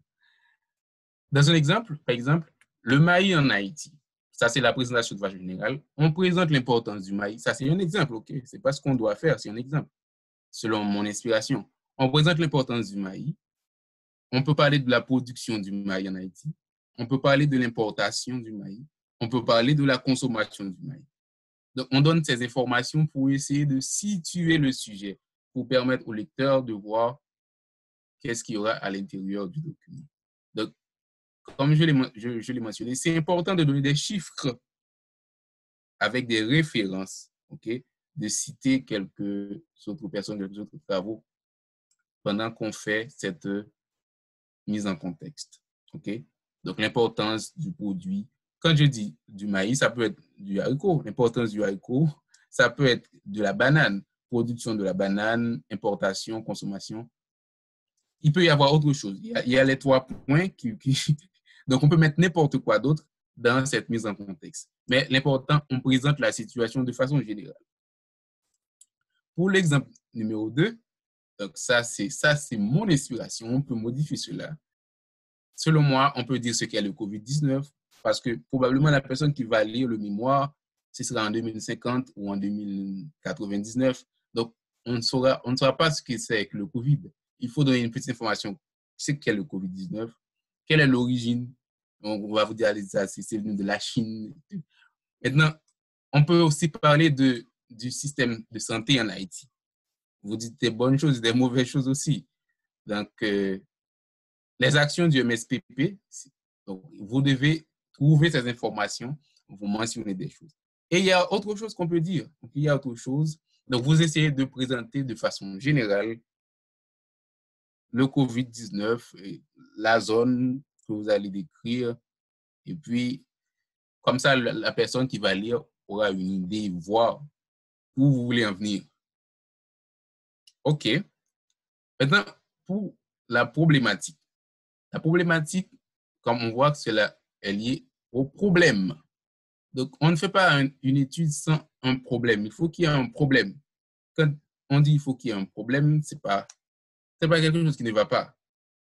Dans un exemple, par exemple, le maïs en Haïti. Ça, c'est la présentation de façon générale. On présente l'importance du maïs. Ça, c'est un exemple, OK? Ce n'est pas ce qu'on doit faire, c'est un exemple. Selon mon inspiration. On présente l'importance du maïs. On peut parler de la production du maïs en Haïti. On peut parler de l'importation du maïs. On peut parler de la consommation du maïs. Donc, on donne ces informations pour essayer de situer le sujet, pour permettre au lecteur de voir qu'est-ce qu'il y aura à l'intérieur du document. Donc, comme je l'ai mentionné, c'est important de donner des chiffres avec des références, okay, de citer quelques autres personnes, quelques autres travaux pendant qu'on fait cette mise en contexte. Okay? Donc, l'importance du produit. Quand je dis du maïs, ça peut être du haricot. L'importance du haricot, ça peut être de la banane. Production de la banane, importation, consommation. Il peut y avoir autre chose. Il y a, il y a les trois points qui, qui... Donc, on peut mettre n'importe quoi d'autre dans cette mise en contexte. Mais l'important, on présente la situation de façon générale. Pour l'exemple numéro deux, donc ça, c'est ça, c'est mon inspiration. On peut modifier cela. Selon moi, on peut dire ce qu'est le COVID dix-neuf parce que probablement la personne qui va lire le mémoire, ce sera en deux mille cinquante ou en deux mille quatre-vingt-dix-neuf. Donc, on ne saura, on ne saura pas ce que c'est que le COVID. Il faut donner une petite information. Ce qu'est le COVID dix-neuf, quelle est l'origine. On va vous dire, c'est venu de la Chine. Maintenant, on peut aussi parler de, du système de santé en Haïti. Vous dites des bonnes choses, des mauvaises choses aussi. Donc, euh, les actions du M S P P, donc, vous devez trouver ces informations, vous mentionnez des choses. Et il y a autre chose qu'on peut dire. Donc, il y a autre chose. Donc, vous essayez de présenter de façon générale le COVID dix-neuf, la zone que vous allez décrire, et puis, comme ça, la personne qui va lire aura une idée, voir où vous voulez en venir. OK. Maintenant, pour la problématique. La problématique, comme on voit que cela est lié au problème. Donc, on ne fait pas un, une étude sans un problème. Il faut qu'il y ait un problème. Quand on dit il faut qu'il y ait un problème, ce n'est pas, c'est pas quelque chose qui ne va pas.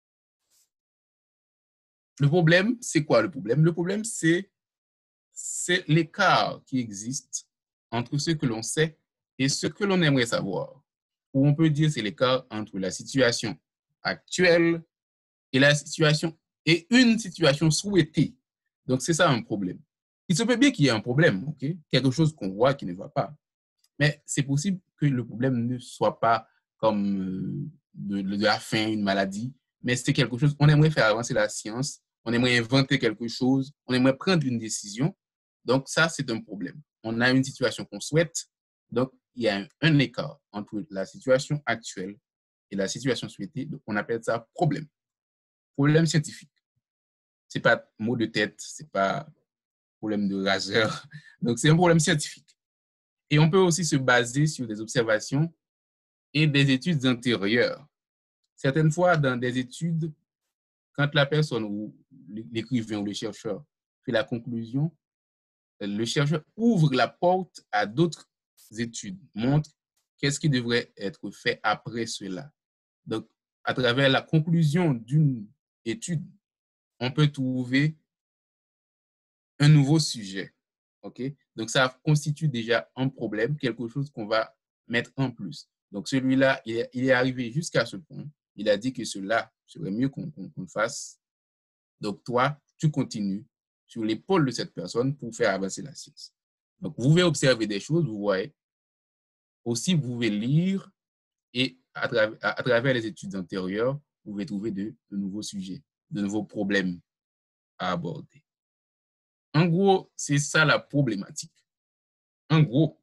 Le problème, c'est quoi le problème? Le problème, c'est c'est l'écart qui existe entre ce que l'on sait et ce que l'on aimerait savoir. Ou on peut dire c'est l'écart entre la situation actuelle et la situation et une situation souhaitée. Donc, c'est ça un problème. Il se peut bien qu'il y ait un problème, ok? Quelque chose qu'on voit qui ne va pas. Mais c'est possible que le problème ne soit pas comme de, de la faim, une maladie, mais c'est quelque chose, on aimerait faire avancer la science, on aimerait inventer quelque chose, on aimerait prendre une décision. Donc, ça, c'est un problème. On a une situation qu'on souhaite, donc il y a un, un écart entre la situation actuelle et la situation souhaitée. Donc, on appelle ça problème. Problème scientifique. Ce n'est pas mot de tête, ce n'est pas problème de raseur. Donc, c'est un problème scientifique. Et on peut aussi se baser sur des observations et des études antérieures. Certaines fois, dans des études, quand la personne ou l'écrivain ou le chercheur fait la conclusion, le chercheur ouvre la porte à d'autres études, montre qu'est-ce qui devrait être fait après cela. Donc, à travers la conclusion d'une étude, on peut trouver un nouveau sujet. Okay? Donc, ça constitue déjà un problème, quelque chose qu'on va mettre en plus. Donc, celui-là, il est, il est arrivé jusqu'à ce point. Il a dit que cela serait mieux qu'on qu'on, qu'on fasse. Donc, toi, tu continues sur l'épaule de cette personne pour faire avancer la science. Donc, vous pouvez observer des choses, vous voyez. Aussi, vous pouvez lire et à, tra- à, à travers les études antérieures, vous pouvez trouver de, de nouveaux sujets, de nouveaux problèmes à aborder. En gros, c'est ça la problématique. En gros,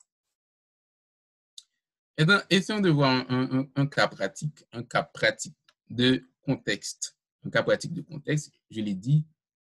essayons de voir un, un, un cas pratique, un cas pratique de contexte. Un cas pratique de contexte, je l'ai dit,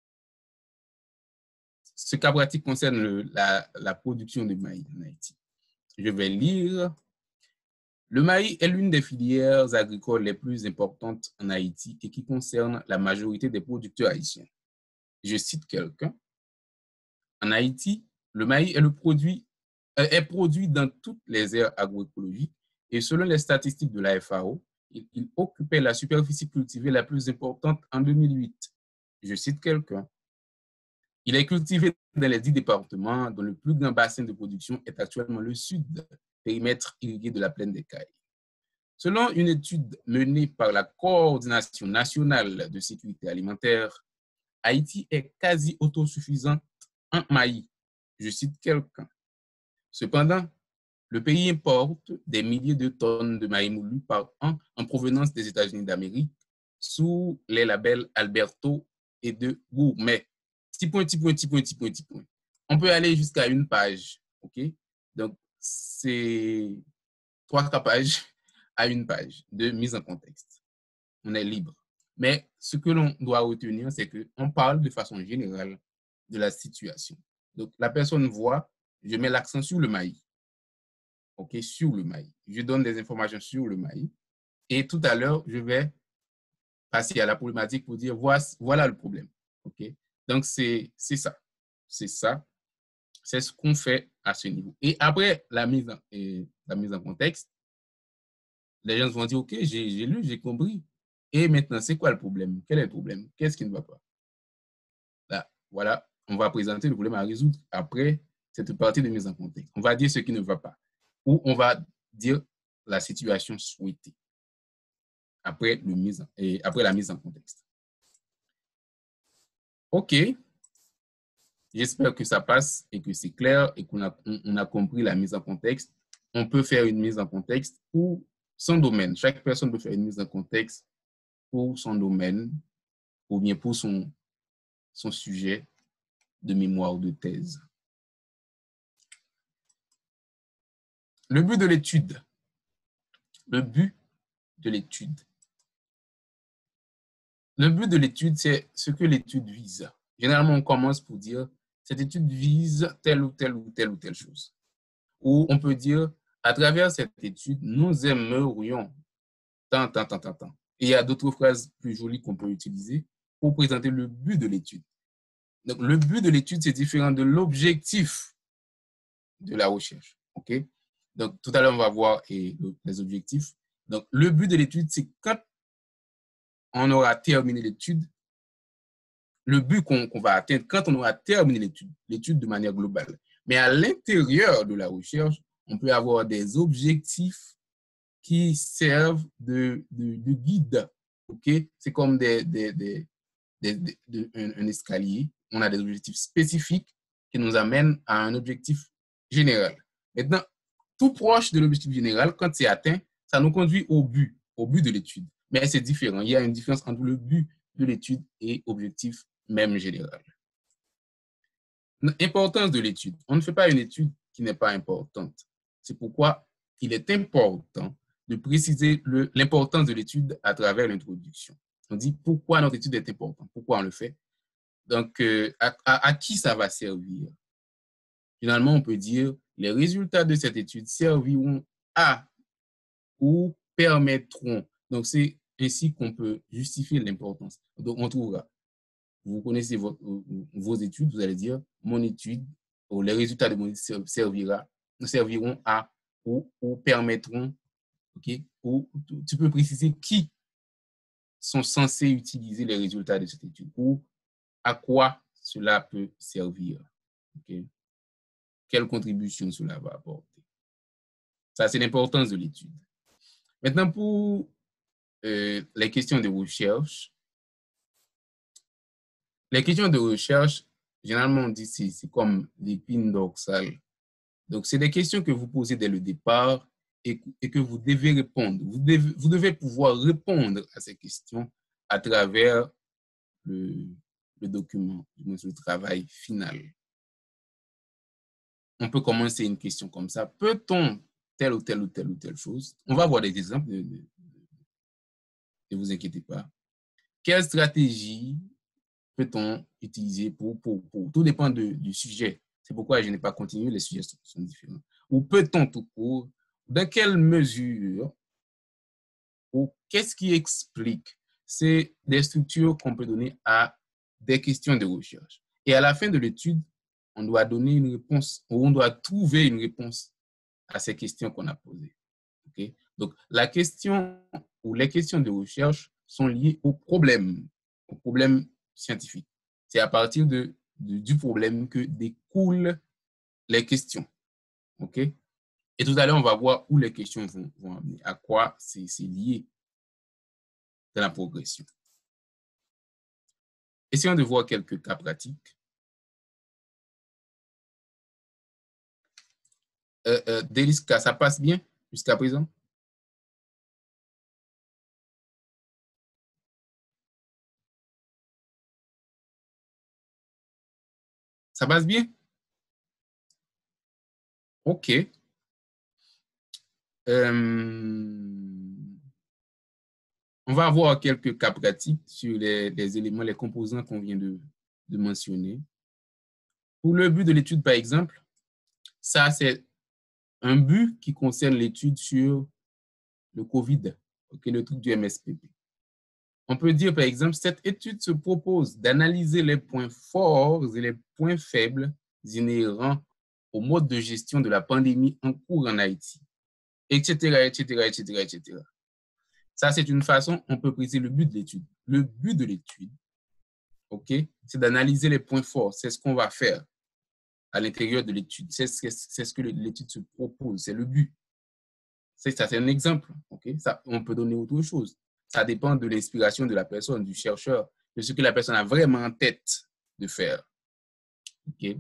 ce cas pratique concerne le, la, la production de maïs en Haïti. Je vais lire. Le maïs est l'une des filières agricoles les plus importantes en Haïti et qui concerne la majorité des producteurs haïtiens. Je cite quelqu'un. En Haïti, le maïs est, le produit, est produit dans toutes les aires agroécologiques et selon les statistiques de la F A O, il, il occupait la superficie cultivée la plus importante en deux mille huit. Je cite quelqu'un. Il est cultivé dans les dix départements dont le plus grand bassin de production est actuellement le sud, périmètre irrigué de la plaine des Cayes. Selon une étude menée par la Coordination nationale de sécurité alimentaire, Haïti est quasi autosuffisant en maïs. Je cite quelqu'un. Cependant, le pays importe des milliers de tonnes de maïs moulu par an en provenance des États-Unis d'Amérique sous les labels Alberto et de Gourmet. Petit point, petit point, petit point, petit point, petit point. On peut aller jusqu'à une page. OK? Donc, c'est trois pages à une page de mise en contexte. On est libre. Mais ce que l'on doit retenir, c'est qu'on parle de façon générale de la situation. Donc, la personne voit, je mets l'accent sur le maïs. OK, sur le maïs. Je donne des informations sur le maïs. Et tout à l'heure, je vais passer à la problématique pour dire, voilà le problème. OK? Donc, c'est ça. C'est ça. C'est ce qu'on fait à ce niveau. Et après la mise en, et la mise en contexte, les gens vont dire, OK, j'ai lu, j'ai compris. Et maintenant, c'est quoi le problème? Quel est le problème? Qu'est-ce qui ne va pas? Là, voilà, on va présenter le problème à résoudre après cette partie de mise en contexte. On va dire ce qui ne va pas. Ou on va dire la situation souhaitée après, le mise en, et après la mise en contexte. OK. J'espère que ça passe et que c'est clair et qu'on a, on, on a compris la mise en contexte. On peut faire une mise en contexte pour son domaine. Chaque personne peut faire une mise en contexte pour son domaine ou bien pour son, son sujet de mémoire ou de thèse. Le but de l'étude. Le but de l'étude. Le but de l'étude, c'est ce que l'étude vise. Généralement, on commence pour dire cette étude vise telle ou telle ou telle ou telle chose. Ou on peut dire, à travers cette étude, nous aimerions tant, tant, tant, tant, tant. Et il y a d'autres phrases plus jolies qu'on peut utiliser pour présenter le but de l'étude. Donc, le but de l'étude, c'est différent de l'objectif de la recherche. OK? Donc, tout à l'heure, on va voir et, les objectifs. Donc, le but de l'étude, c'est quand on aura terminé l'étude, le but qu'on qu'on va atteindre quand on aura terminé l'étude, l'étude de manière globale. Mais à l'intérieur de la recherche, on peut avoir des objectifs qui servent de, de, de guide. Okay? C'est comme des, des, des, des, des, de, un, un escalier. On a des objectifs spécifiques qui nous amènent à un objectif général. Maintenant, tout proche de l'objectif général, quand c'est atteint, ça nous conduit au but, au but de l'étude. Mais c'est différent. Il y a une différence entre le but de l'étude et objectif même général. L'importance de l'étude. On ne fait pas une étude qui n'est pas importante. C'est pourquoi il est important de préciser l'importance de l'étude à travers l'introduction. On dit pourquoi notre étude est importante, pourquoi on le fait. Donc, euh, à, à, à qui ça va servir? Finalement, on peut dire les résultats de cette étude serviront à ou permettront. Donc, c'est ainsi qu'on peut justifier l'importance. Donc, on trouvera. Vous connaissez vos, vos études, vous allez dire mon étude, ou les résultats de mon étude servira, serviront à ou, ou permettront. Okay? Ou tu peux préciser qui sont censés utiliser les résultats de cette étude ou à quoi cela peut servir. Okay? Quelle contribution cela va apporter. Ça, c'est l'importance de l'étude. Maintenant, pour euh, les questions de recherche, les questions de recherche, généralement, on dit c'est, c'est comme l'épine dorsale. Donc, c'est des questions que vous posez dès le départ et, et que vous devez répondre. Vous devez, vous devez pouvoir répondre à ces questions à travers le, le document, le travail final. On peut commencer une question comme ça. Peut-on telle ou telle ou telle ou telle chose? On va voir des exemples. Ne de, de, de vous inquiétez pas. Quelle stratégie peut-on utiliser pour, pour, pour... Tout dépend de, du sujet. C'est pourquoi je n'ai pas continué, les sujets sont, sont différents. Ou peut-on tout court? Dans quelle mesure? Ou qu'est-ce qui explique? C'est des structures qu'on peut donner à des questions de recherche. Et à la fin de l'étude, on doit donner une réponse, ou on doit trouver une réponse à ces questions qu'on a posées. Okay? Donc, la question ou les questions de recherche sont liées au problème, au problème scientifique. C'est à partir de, de, du problème que découlent les questions. Okay? Et tout à l'heure, on va voir où les questions vont, vont amener, à quoi c'est, c'est lié dans la progression. Essayons de voir quelques cas pratiques. Euh, euh, Deliska, ça passe bien jusqu'à présent? Ça passe bien? OK. Euh, on va avoir quelques cas pratiques sur les, les éléments, les composants qu'on vient de, de mentionner. Pour le but de l'étude, par exemple, ça, c'est un but qui concerne l'étude sur le COVID, okay, le truc du M S P P. On peut dire, par exemple, cette étude se propose d'analyser les points forts et les points faibles inhérents au mode de gestion de la pandémie en cours en Haïti, et cetera, et cetera, et cetera, et cetera. Ça, c'est une façon, on peut préciser le but de l'étude. Le but de l'étude, okay, c'est d'analyser les points forts. C'est ce qu'on va faire à l'intérieur de l'étude. C'est ce, c'est ce que l'étude se propose. C'est le but. C'est, ça, c'est un exemple. Okay? Ça, on peut donner autre chose. Ça dépend de l'inspiration de la personne, du chercheur, de ce que la personne a vraiment en tête de faire. Okay?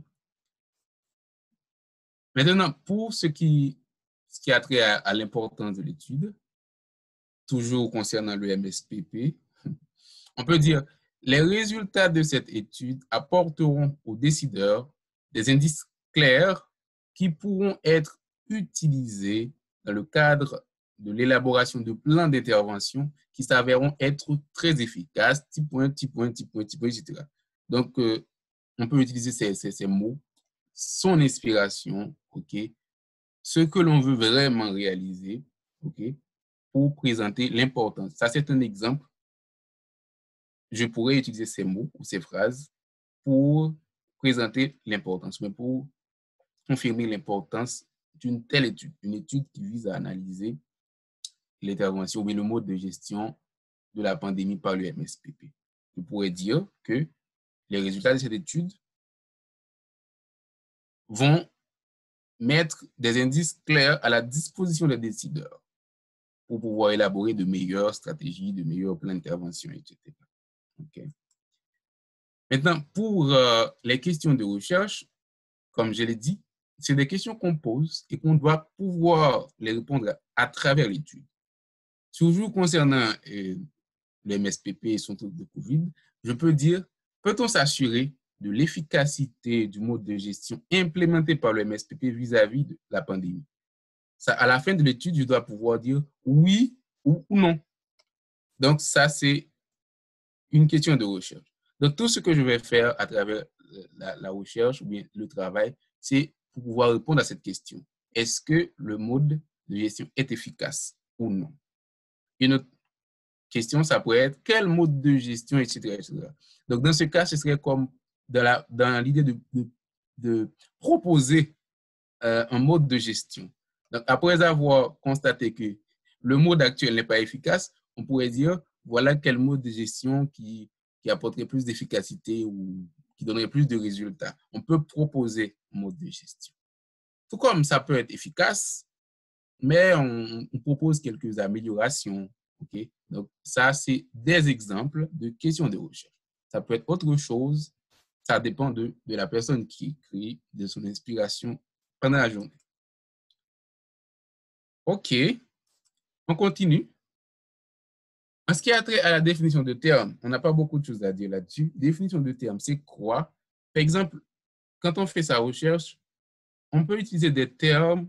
Maintenant, pour ce qui, ce qui a trait à, à l'importance de l'étude, toujours concernant le M S P P, on peut dire les résultats de cette étude apporteront aux décideurs des indices clairs qui pourront être utilisés dans le cadre de l'élaboration de plans d'intervention qui s'avéreront être très efficaces, petit point, petit point, petit point, petit point, et cetera. Donc, euh, on peut utiliser ces, ces, ces mots, son inspiration, ok, ce que l'on veut vraiment réaliser, ok, pour présenter l'importance. Ça, c'est un exemple. Je pourrais utiliser ces mots ou ces phrases pour présenter l'importance, mais pour confirmer l'importance d'une telle étude, une étude qui vise à analyser l'intervention ou le mode de gestion de la pandémie par l'U M S P P. Je pourrais dire que les résultats de cette étude vont mettre des indices clairs à la disposition des décideurs pour pouvoir élaborer de meilleures stratégies, de meilleurs plans d'intervention, et cetera. Okay. Maintenant, pour euh, les questions de recherche, comme je l'ai dit, c'est des questions qu'on pose et qu'on doit pouvoir les répondre à, à travers l'étude. Toujours concernant euh, le M S P P et son taux de COVID, je peux dire, peut-on s'assurer de l'efficacité du mode de gestion implémenté par le M S P P vis-à-vis de la pandémie? Ça, à la fin de l'étude, je dois pouvoir dire oui ou, ou non. Donc, ça, c'est une question de recherche. Donc, tout ce que je vais faire à travers la, la recherche ou bien le travail, c'est pour pouvoir répondre à cette question. Est-ce que le mode de gestion est efficace ou non? Une autre question, ça pourrait être quel mode de gestion, et cetera, et cetera. Donc, dans ce cas, ce serait comme dans, dans l'idée de, de, de proposer euh, un mode de gestion. Donc, après avoir constaté que le mode actuel n'est pas efficace, on pourrait dire, voilà quel mode de gestion qui, qui apporterait plus d'efficacité ou qui donnerait plus de résultats. On peut proposer un mode de gestion. Tout comme ça peut être efficace, mais on, on propose quelques améliorations. Okay? Donc, ça, c'est des exemples de questions de recherche. Ça peut être autre chose. Ça dépend de, de la personne qui écrit, de son inspiration pendant la journée. OK, on continue. En ce qui a trait à la définition de terme, on n'a pas beaucoup de choses à dire là-dessus. Définition de terme, c'est quoi? Par exemple, quand on fait sa recherche, on peut utiliser des termes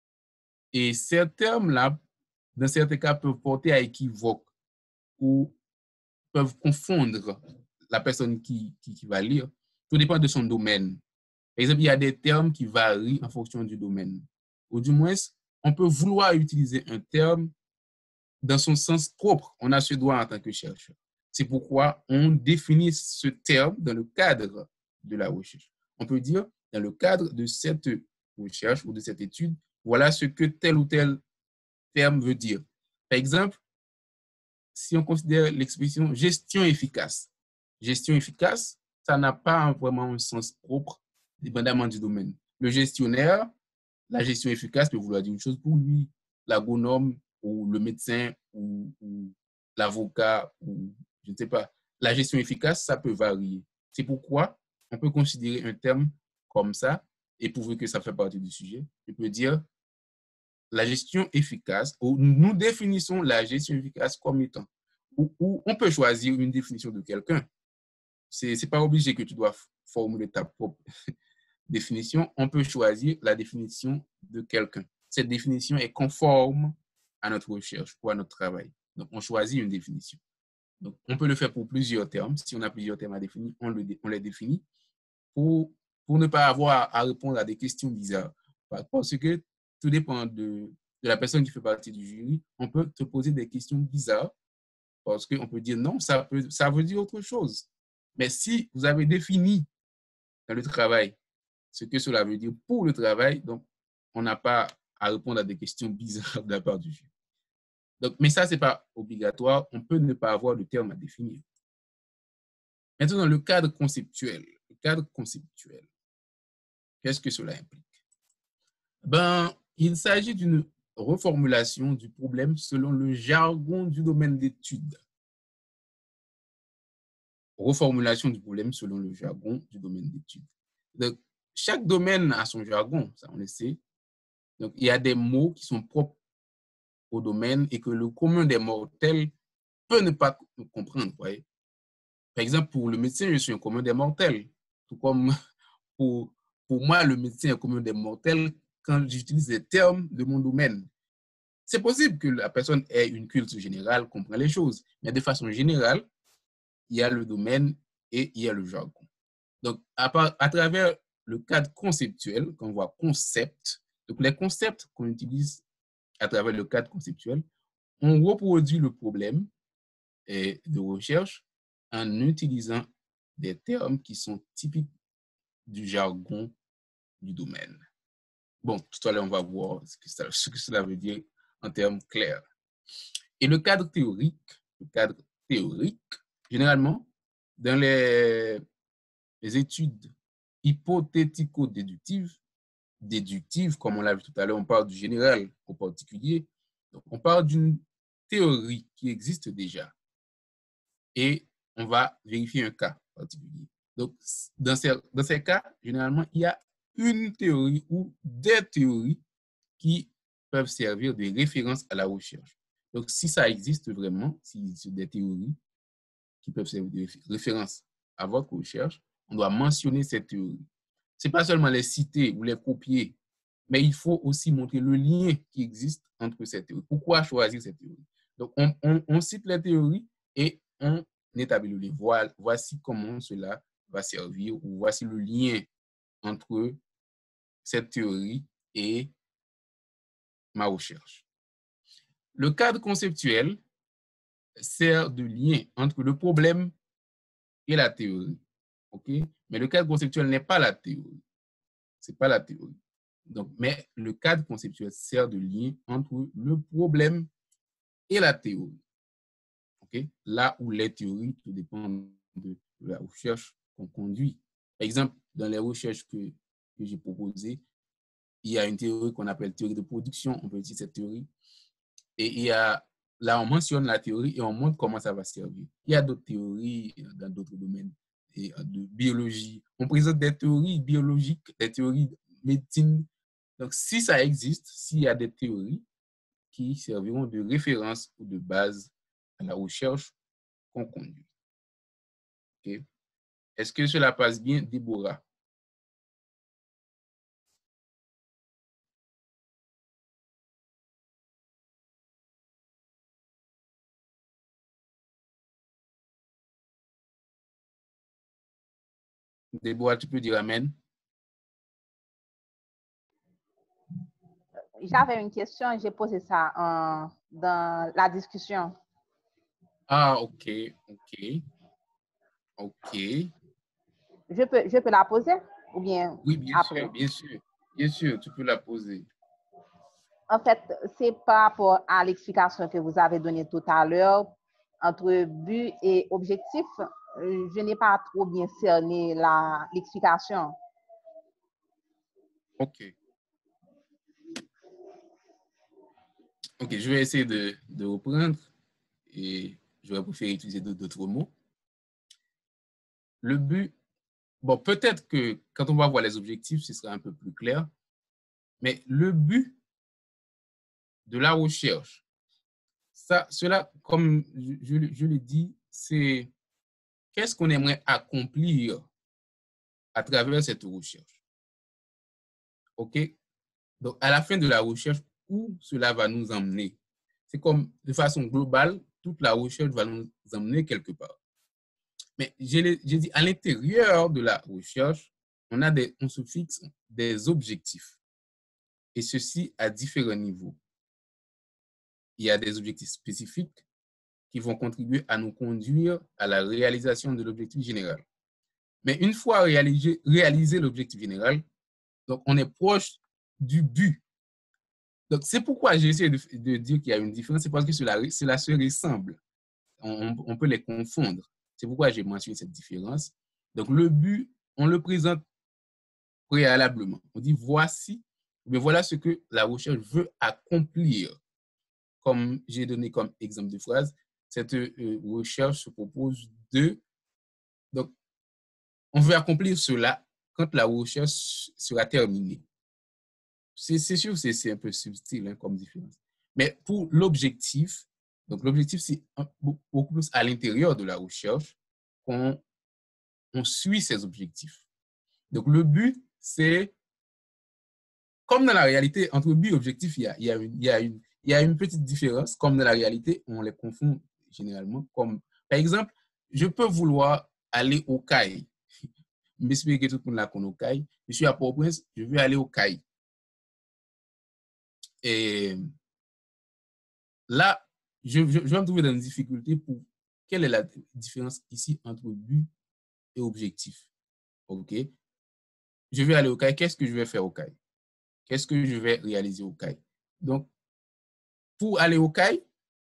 et ces termes-là, dans certains cas, peuvent porter à équivoque ou peuvent confondre la personne qui, qui, qui va lire. Tout dépend de son domaine. Par exemple, il y a des termes qui varient en fonction du domaine. Ou du moins, on peut vouloir utiliser un terme dans son sens propre. On a ce droit en tant que chercheur. C'est pourquoi on définit ce terme dans le cadre de la recherche. On peut dire, dans le cadre de cette recherche ou de cette étude, voilà ce que tel ou tel terme veut dire. Par exemple, si on considère l'expression gestion efficace, gestion efficace, ça n'a pas vraiment un sens propre, dépendamment du domaine. Le gestionnaire, la gestion efficace peut vouloir dire une chose pour lui. L'agronome ou le médecin ou, ou l'avocat ou je ne sais pas. La gestion efficace, ça peut varier. C'est pourquoi on peut considérer un terme comme ça et pourvu que ça fait partie du sujet, je peux dire la gestion efficace, ou nous définissons la gestion efficace comme étant, ou, ou on peut choisir une définition de quelqu'un. Ce n'est pas obligé que tu dois formuler ta propre définition. On peut choisir la définition de quelqu'un. Cette définition est conforme à notre recherche ou à notre travail. Donc, on choisit une définition. Donc, on peut le faire pour plusieurs termes. Si on a plusieurs termes à définir, on, le, on les définit pour, pour ne pas avoir à répondre à des questions bizarres. Parce que tout dépend de, de la personne qui fait partie du jury. On peut te poser des questions bizarres parce qu'on peut dire non, ça, peut, ça veut dire autre chose. Mais si vous avez défini dans le travail ce que cela veut dire pour le travail, donc on n'a pas à répondre à des questions bizarres de la part du jury. Donc, mais ça, ce n'est pas obligatoire. On peut ne pas avoir de terme à définir. Maintenant, le cadre conceptuel. Le cadre conceptuel. Qu'est-ce que cela implique? Ben, il s'agit d'une reformulation du problème selon le jargon du domaine d'étude. Reformulation du problème selon le jargon du domaine d'étude. Donc, chaque domaine a son jargon, ça on le sait. Donc, il y a des mots qui sont propres au domaine et que le commun des mortels peut ne pas comprendre. Voyez? Par exemple, pour le médecin, je suis un commun des mortels. Tout comme pour, pour moi, le médecin est un commun des mortels quand j'utilise les termes de mon domaine. C'est possible que la personne ait une culture générale, comprenne les choses, mais de façon générale, il y a le domaine et il y a le jargon. Donc, à, part, à travers le cadre conceptuel, quand on voit concept, donc les concepts qu'on utilise à travers le cadre conceptuel, on reproduit le problème de recherche en utilisant des termes qui sont typiques du jargon du domaine. Bon, tout à l'heure, on va voir ce que, ça, ce que cela veut dire en termes clairs. Et le cadre théorique, le cadre théorique, généralement, dans les, les études hypothético-déductives, déductives, comme on l'a vu tout à l'heure, on parle du général au particulier. Donc, on parle d'une théorie qui existe déjà. Et on va vérifier un cas particulier. Donc, dans ces, dans ces cas, généralement, il y a une théorie ou des théories qui peuvent servir de référence à la recherche. Donc, si ça existe vraiment, si c'est des théories qui peuvent servir de référence à votre recherche, on doit mentionner cette théorie. Ce n'est pas seulement les citer ou les copier, mais il faut aussi montrer le lien qui existe entre ces théories. Pourquoi choisir cette théorie? Donc, on, on, on cite les théories et on établit le lien. Voilà, voici comment cela va servir, ou voici le lien entre cette théorie et ma recherche. Le cadre conceptuel sert de lien entre le problème et la théorie. Okay? Mais le cadre conceptuel n'est pas la théorie. Ce n'est pas la théorie. Donc, mais le cadre conceptuel sert de lien entre le problème et la théorie. Okay? Là où les théories, tout dépend de, de la recherche qu'on conduit. Par exemple, dans les recherches que, que j'ai proposées, il y a une théorie qu'on appelle théorie de production. On peut utiliser cette théorie. Et il y a, là, on mentionne la théorie et on montre comment ça va servir. Il y a d'autres théories dans d'autres domaines et de biologie. On présente des théories biologiques, des théories de médecine. Donc, si ça existe, s'il y a des théories qui serviront de référence ou de base à la recherche qu'on conduit. Okay? Est-ce que cela passe bien, Déborah? Déborah, tu peux dire amen? J'avais une question et j'ai posé ça en, dans la discussion. Ah, ok, ok, ok. Je peux, je peux la poser ou bien Oui, bien après? sûr, bien sûr, bien sûr, tu peux la poser. En fait, c'est par rapport à l'explication que vous avez donnée tout à l'heure entre but et objectif. Je n'ai pas trop bien cerné la, l'explication. Ok. Ok, je vais essayer de, de reprendre et je vais préférer utiliser d'autres mots. Le but, bon, peut-être que quand on va voir les objectifs, ce sera un peu plus clair, mais le but de la recherche, ça, cela, comme je, je, je l'ai dit, c'est qu'est-ce qu'on aimerait accomplir à travers cette recherche. OK? Donc, à la fin de la recherche, où cela va nous emmener? C'est comme, de façon globale, toute la recherche va nous emmener quelque part. Mais j'ai dit, à l'intérieur de la recherche, on, a des, on se fixe des objectifs. Et ceci à différents niveaux. Il y a des objectifs spécifiques qui vont contribuer à nous conduire à la réalisation de l'objectif général. Mais une fois réalisé, réalisé l'objectif général, donc on est proche du but. Donc c'est pourquoi j'ai essayé de, de dire qu'il y a une différence, c'est parce que cela, cela se ressemble. On, on peut les confondre. C'est pourquoi j'ai mentionné cette différence. Donc le but, on le présente préalablement. On dit voici, mais voilà ce que la recherche veut accomplir. Comme j'ai donné comme exemple de phrase, cette euh, recherche se propose de... Donc, on veut accomplir cela quand la recherche sera terminée. C'est sûr que c'est un peu subtil hein, comme différence. Mais pour l'objectif, donc l'objectif, c'est beaucoup plus à l'intérieur de la recherche qu'on on suit ces objectifs. Donc, le but, c'est comme dans la réalité, entre but et objectif, il y a, il y a, une, il y a, une, il y a une petite différence. Comme dans la réalité, on les confond généralement. Comme, par exemple, je peux vouloir aller au C A I. M'expliquer que tout le monde la connaît au C A I. Je suis à Port-au-Prince, je veux aller au C A I. Et là, je, je, je vais me trouver dans une difficulté pour quelle est la différence ici entre but et objectif. OK? Je vais aller au C A I. Qu'est-ce que je vais faire au C A I? Qu'est-ce que je vais réaliser au C A I? Donc, pour aller au C A I,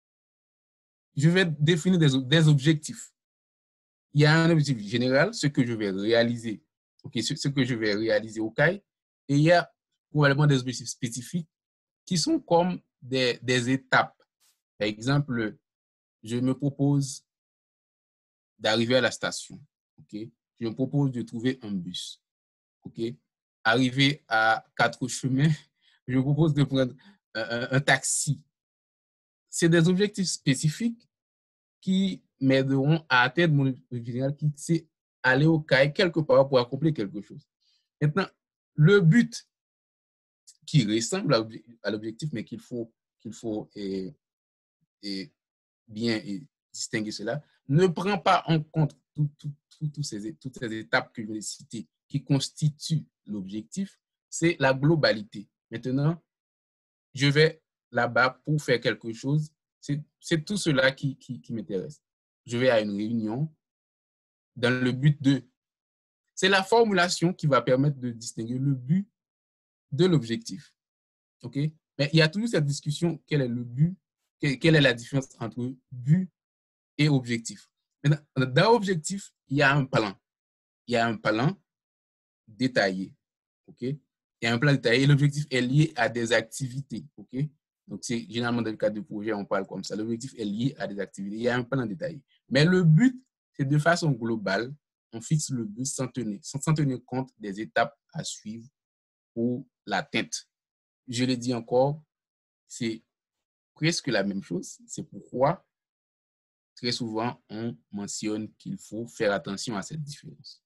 je vais définir des, des objectifs. Il y a un objectif général, ce que je vais réaliser, okay, ce, ce que je vais réaliser au C A I, et il y a probablement des objectifs spécifiques qui sont comme des, des étapes. Par exemple, je me propose d'arriver à la station. Okay? Je me propose de trouver un bus. Okay? Arriver à Quatre Chemins, je me propose de prendre un, un, un taxi. C'est des objectifs spécifiques qui m'aideront à atteindre mon objectif général, qui c'est aller au C A I quelque part pour accomplir quelque chose. Maintenant, le but qui ressemble à l'objectif, mais qu'il faut, qu'il faut et, et bien et distinguer cela, ne prend pas en compte tout, tout, tout, tout ces, toutes ces étapes que je vais citer qui constituent l'objectif, c'est la globalité. Maintenant, je vais là-bas pour faire quelque chose, c'est tout cela qui, qui, qui m'intéresse. Je vais à une réunion dans le but de... C'est la formulation qui va permettre de distinguer le but de l'objectif. OK? Mais il y a toujours cette discussion, quel est le but, quelle est la différence entre but et objectif. Maintenant, dans objectif, il y a un plan. Il y a un plan détaillé. OK? Il y a un plan détaillé et l'objectif est lié à des activités. OK? Donc, c'est généralement dans le cadre de projet, on parle comme ça. L'objectif est lié à des activités. Il y a un plan détaillé. Mais le but, c'est de façon globale, on fixe le but sans tenir, sans, sans tenir compte des étapes à suivre pour l'atteinte. Je l'ai dit encore, c'est presque la même chose. C'est pourquoi, très souvent, on mentionne qu'il faut faire attention à cette différence.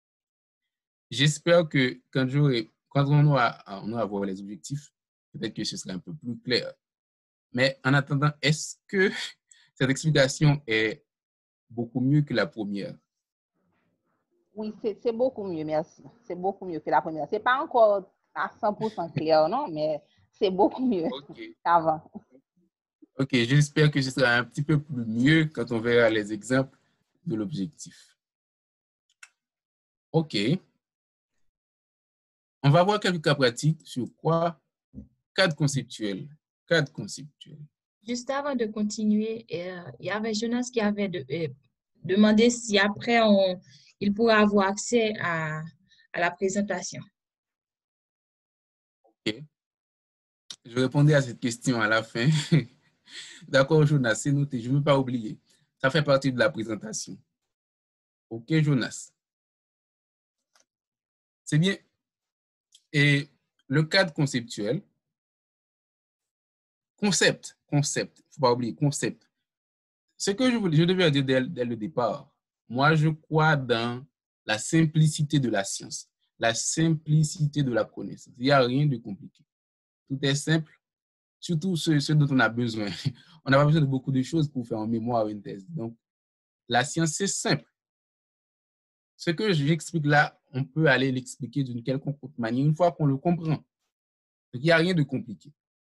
J'espère que quand, quand on aura, on aura voir les objectifs, peut-être que ce sera un peu plus clair. Mais en attendant, est-ce que cette explication est beaucoup mieux que la première? Oui, c'est beaucoup mieux, merci. C'est beaucoup mieux que la première. Ce n'est pas encore à cent pour cent clair, non, mais c'est beaucoup mieux okay. qu'avant. Ok, j'espère que ce sera un petit peu plus mieux quand on verra les exemples de l'objectif. Ok. On va voir quelques cas pratiques sur quoi? Cadre conceptuel. Cadre conceptuel. Juste avant de continuer, euh, il y avait Jonas qui avait de, euh, demandé si après on, il pourra avoir accès à, à la présentation. Ok. Je répondais à cette question à la fin. D'accord, Jonas, c'est noté. Je ne veux pas oublier. Ça fait partie de la présentation. Ok, Jonas. C'est bien. Et le cadre conceptuel, concept, concept, il ne faut pas oublier, concept. Ce que je, voulais, je devais dire dès, dès le départ, moi, je crois dans la simplicité de la science, la simplicité de la connaissance. Il n'y a rien de compliqué. Tout est simple, surtout ce, ce dont on a besoin. On n'a pas besoin de beaucoup de choses pour faire en mémoire une thèse. Donc, la science, c'est simple. Ce que j'explique là, on peut aller l'expliquer d'une quelconque manière une fois qu'on le comprend. Donc, il n'y a rien de compliqué.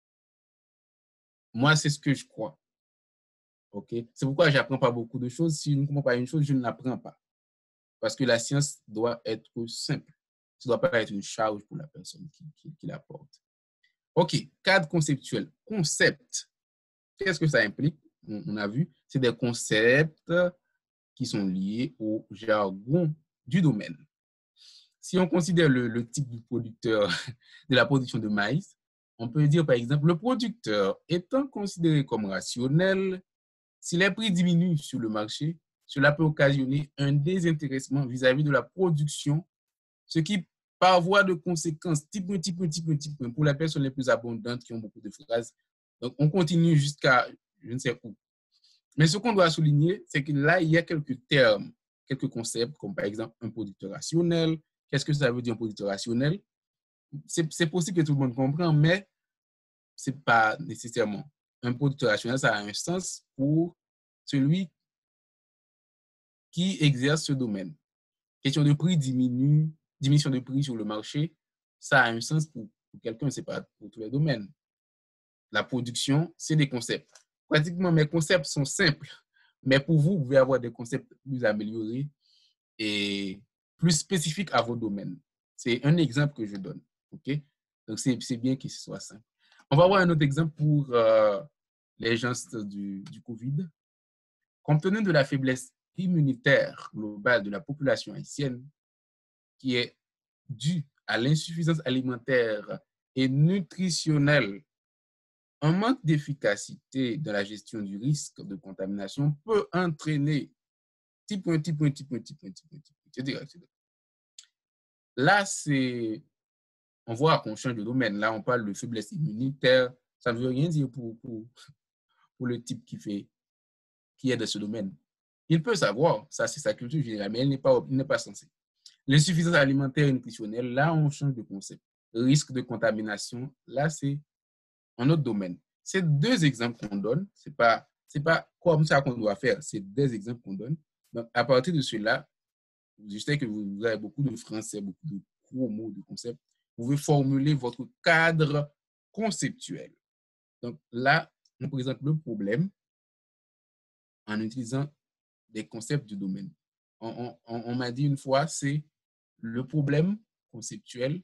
Moi, c'est ce que je crois. Okay? C'est pourquoi je n'apprends pas beaucoup de choses. Si je ne comprends pas une chose, je ne l'apprends pas. Parce que la science doit être simple. Ça ne doit pas être une charge pour la personne qui, qui, qui la porte. OK, cadre conceptuel. Concept. Qu'est-ce que ça implique? On, on a vu, c'est des concepts qui sont liés au jargon du domaine. Si on considère le, le type du producteur de la production de maïs, on peut dire par exemple, le producteur étant considéré comme rationnel, si les prix diminuent sur le marché, cela peut occasionner un désintéressement vis-à-vis de la production, ce qui, par voie de conséquence, petit point, petit point, petit point, petit point, pour les personnes les plus abondantes qui ont beaucoup de phrases. Donc, on continue jusqu'à je ne sais où. Mais ce qu'on doit souligner, c'est que là, il y a quelques termes, quelques concepts, comme par exemple un producteur rationnel. Qu'est-ce que ça veut dire un producteur rationnel? C'est possible que tout le monde comprend, mais ce n'est pas nécessairement. Un producteur rationnel, ça a un sens pour celui qui exerce ce domaine. Question de prix diminue, diminution de prix sur le marché, ça a un sens pour, pour quelqu'un, ce n'est pas pour tous les domaines. La production, c'est des concepts. Pratiquement, mes concepts sont simples, mais pour vous, vous pouvez avoir des concepts plus améliorés et plus spécifique à vos domaines. C'est un exemple que je donne. OK? Donc, c'est bien qu'il soit simple. On va voir un autre exemple pour euh, les gens du, du COVID. Compte tenu de la faiblesse immunitaire globale de la population haïtienne, qui est due à l'insuffisance alimentaire et nutritionnelle, un manque d'efficacité dans la gestion du risque de contamination peut entraîner petit point, petit point, petit point, petit point, petit point, petit point, et cetera. Là, c'est, on voit qu'on change de domaine. Là, on parle de faiblesse immunitaire. Ça ne veut rien dire pour, pour, pour le type qui fait, qui est dans ce domaine. Il peut savoir, ça c'est sa culture générale, mais il n'est pas, il n'est pas censé. L'insuffisance alimentaire et nutritionnelle, là, on change de concept. Le risque de contamination, là, c'est un autre domaine. C'est deux exemples qu'on donne. Ce n'est pas, c'est pas comme ça qu'on doit faire. C'est deux exemples qu'on donne. Donc, à partir de cela, je sais que vous avez beaucoup de français, beaucoup de gros mots, de concepts. Vous pouvez formuler votre cadre conceptuel. Donc, là, on présente le problème en utilisant des concepts du domaine. On, on, on m'a dit une fois, c'est le problème conceptuel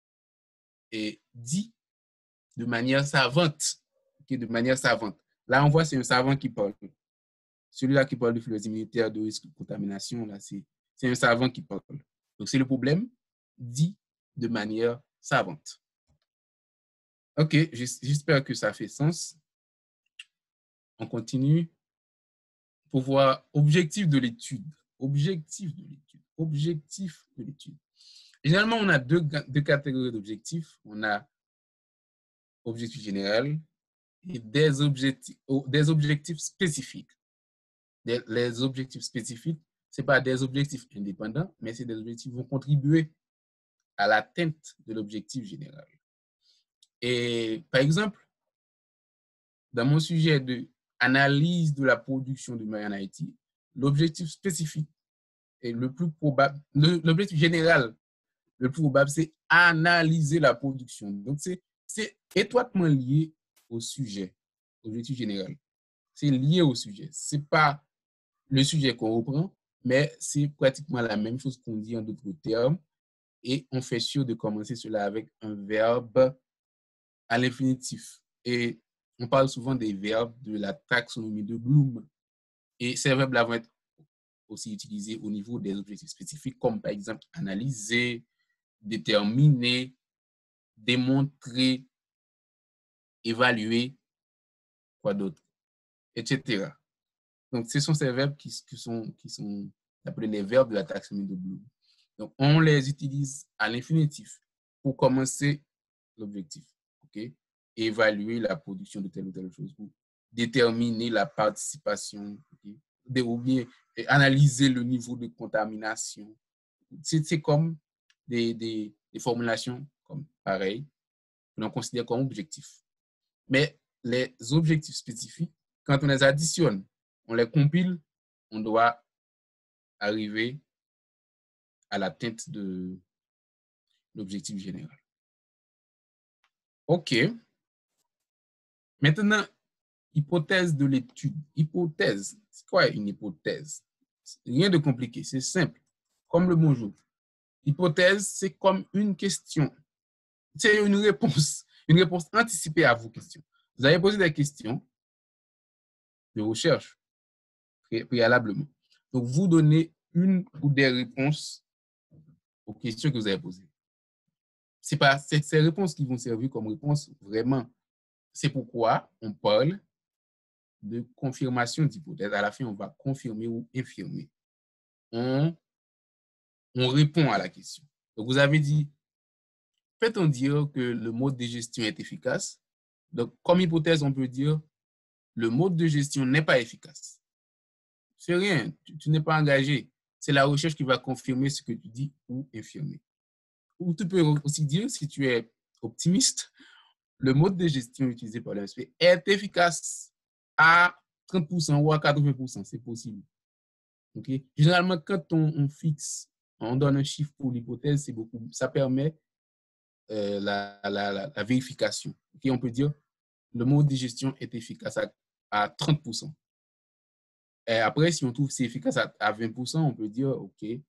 est dit de manière savante. Okay, de manière savante. Là, on voit, c'est un savant qui parle. Celui-là qui parle de faiblesse immunitaire, de risque de contamination, là, c'est un savant qui parle. Donc, c'est le problème dit de manière savante. OK, j'espère que ça fait sens. On continue pour voir objectif de l'étude. Objectif de l'étude. Objectif de l'étude. Généralement, on a deux, deux catégories d'objectifs. On a objectif général et des objectifs, des objectifs spécifiques. Des, les objectifs spécifiques, ce n'est pas des objectifs indépendants, mais c'est des objectifs qui vont contribuer à l'atteinte de l'objectif général. Et par exemple, dans mon sujet de analyse de la production de maïs en Haïti, l'objectif spécifique et le plus probable, l'objectif général le plus probable, c'est analyser la production. Donc, c'est étroitement lié au sujet, au objectif général. C'est lié au sujet. Ce n'est pas le sujet qu'on reprend, mais c'est pratiquement la même chose qu'on dit en d'autres termes. Et on fait sûr de commencer cela avec un verbe à l'infinitif. Et on parle souvent des verbes de la taxonomie de Bloom. Et ces verbes-là vont être aussi utilisés au niveau des objectifs spécifiques, comme par exemple analyser, déterminer, démontrer, évaluer, quoi d'autre, et cetera. Donc, ce sont ces verbes qui, qui, sont, qui sont appelés les verbes de la taxonomie de Bloom. Donc, on les utilise à l'infinitif pour commencer l'objectif. Okay? Évaluer la production de telle ou telle chose, ou déterminer la participation, okay? Ou bien analyser le niveau de contamination. C'est comme des, des, des formulations comme pareil, que l'on considère comme objectifs. Mais les objectifs spécifiques, quand on les additionne, on les compile, on doit arriver à l'atteinte de l'objectif général. OK. Maintenant, hypothèse de l'étude. Hypothèse. C'est quoi une hypothèse? Rien de compliqué, c'est simple. Comme le bonjour. Hypothèse, c'est comme une question. C'est une réponse. Une réponse anticipée à vos questions. Vous avez posé des questions de recherche préalablement. Donc, vous donnez une ou des réponses aux questions que vous avez posées. C'est pas ces réponses qui vont servir comme réponse vraiment. C'est pourquoi on parle de confirmation d'hypothèse. À la fin, on va confirmer ou infirmer. On, on répond à la question. Donc, vous avez dit, peut-on dire que le mode de gestion est efficace? Donc, comme hypothèse, on peut dire, le mode de gestion n'est pas efficace. C'est rien, tu, tu n'es pas engagé. C'est la recherche qui va confirmer ce que tu dis ou infirmer. Ou tu peux aussi dire, si tu es optimiste, le mode de gestion utilisé par l'O M S P est efficace à trente pour cent ou à quatre-vingts pour cent, c'est possible. Okay? Généralement, quand on, on fixe, on donne un chiffre pour l'hypothèse, c'est beaucoup, ça permet euh, la, la, la, la vérification. Okay? On peut dire, le mode de gestion est efficace à, à trente pour cent. Et après, si on trouve que c'est efficace à, à vingt pour cent, on peut dire, OK,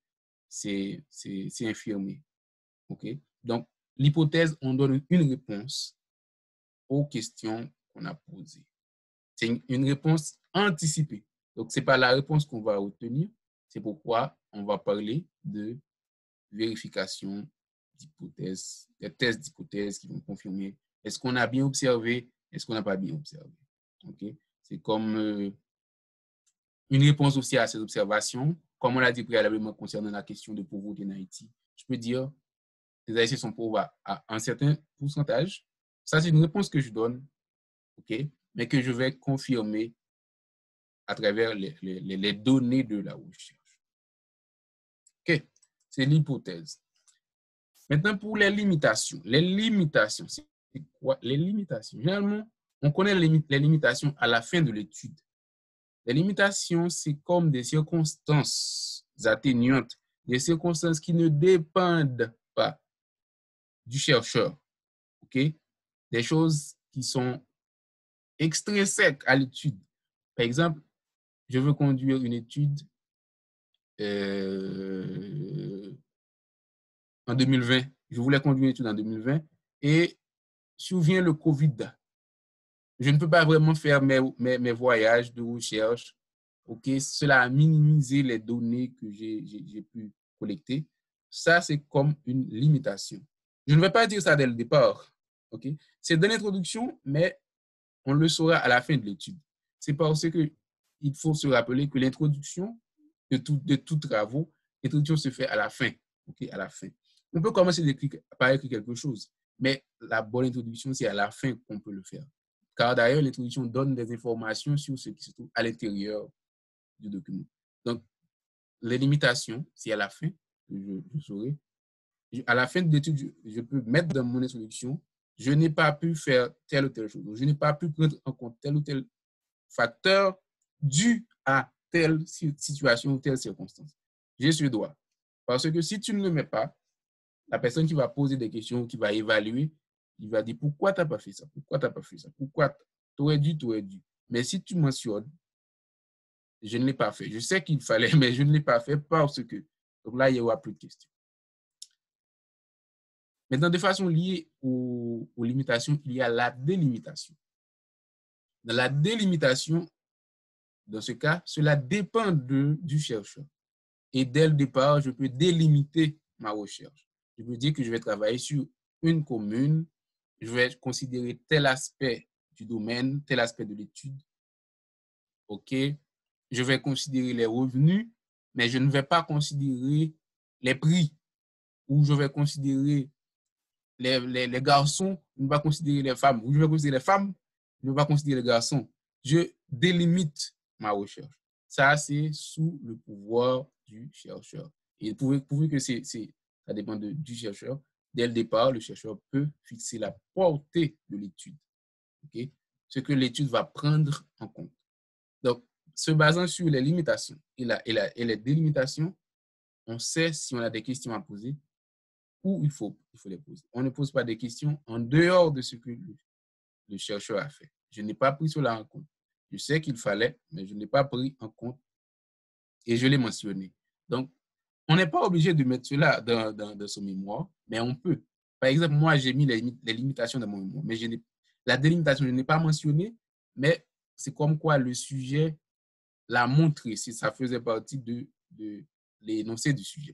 c'est infirmé. Okay? Donc, l'hypothèse, on donne une réponse aux questions qu'on a posées. C'est une, une réponse anticipée. Donc, ce n'est pas la réponse qu'on va obtenir. C'est pourquoi on va parler de vérification d'hypothèses, des tests d'hypothèses qui vont confirmer est-ce qu'on a bien observé, est-ce qu'on n'a pas bien observé. Okay? C'est comme euh, une réponse aussi à ces observations. Comme on l'a dit préalablement concernant la question de pauvreté en Haïti, je peux dire les Haïtiens sont pauvres à, à un certain pourcentage. Ça, c'est une réponse que je donne, okay? Mais que je vais confirmer à travers les, les, les données de la recherche. OK, c'est l'hypothèse. Maintenant, pour les limitations. Les limitations, c'est quoi? Les limitations, généralement, on connaît les, les limitations à la fin de l'étude. Les limitations, c'est comme des circonstances atténuantes, des circonstances qui ne dépendent pas du chercheur. OK? Des choses qui sont extrinsèques à l'étude. Par exemple, je veux conduire une étude euh, en deux mille vingt. Je voulais conduire une étude en deux mille vingt et survient le COVID. Je ne peux pas vraiment faire mes, mes, mes voyages de recherche. Okay? Cela a minimisé les données que j'ai pu collecter. Ça, c'est comme une limitation. Je ne vais pas dire ça dès le départ. Okay? C'est dans l'introduction, mais on le saura à la fin de l'étude. C'est parce qu'il faut se rappeler que l'introduction de tous de tout travaux, l'introduction se fait à la fin. Okay? À la fin. On peut commencer par écrire quelque chose, mais la bonne introduction, c'est à la fin qu'on peut le faire. Car d'ailleurs, l'introduction donne des informations sur ce qui se trouve à l'intérieur du document. Donc, les limitations, c'est à la fin que je, je saurai. À la fin de l'étude, je, je peux mettre dans mon introduction, je n'ai pas pu faire telle ou telle chose. Je n'ai pas pu prendre en compte tel ou tel facteur dû à telle situation ou telle circonstance. J'ai ce droit. Parce que si tu ne le mets pas, la personne qui va poser des questions, qui va évaluer, il va dire pourquoi tu n'as pas fait ça, pourquoi tu n'as pas fait ça, pourquoi tu aurais dû, tu aurais dû. Mais si tu mentionnes, je ne l'ai pas fait. Je sais qu'il fallait, mais je ne l'ai pas fait parce que. Donc là, il n'y aura plus de questions. Maintenant, de façon liée aux, aux limitations, il y a la délimitation. Dans la délimitation, dans ce cas, cela dépend de, du chercheur. Et dès le départ, je peux délimiter ma recherche. Je peux dire que je vais travailler sur une commune, je vais considérer tel aspect du domaine, tel aspect de l'étude. OK? Je vais considérer les revenus, mais je ne vais pas considérer les prix, ou je vais considérer les, les, les garçons, je ne vais pas considérer les femmes, ou je vais considérer les femmes, je ne vais pas considérer les garçons. Je délimite ma recherche. Ça, c'est sous le pouvoir du chercheur. Et pourvu, pourvu que c'est, c'est, ça dépend de, du chercheur, dès le départ, le chercheur peut fixer la portée de l'étude. Okay? Ce que l'étude va prendre en compte. Donc, se basant sur les limitations et, la, et, la, et les délimitations, on sait si on a des questions à poser ou il faut, il faut les poser. On ne pose pas des questions en dehors de ce que le, le chercheur a fait. Je n'ai pas pris cela en compte. Je sais qu'il fallait, mais je n'ai pas pris en compte et je l'ai mentionné. Donc, on n'est pas obligé de mettre cela dans, dans, dans son mémoire, mais on peut. Par exemple, moi, j'ai mis les, les limitations dans mon mémoire, mais je n'ai, la délimitation, je n'ai pas mentionné, mais c'est comme quoi le sujet l'a montré, si ça faisait partie de, de l'énoncé du sujet.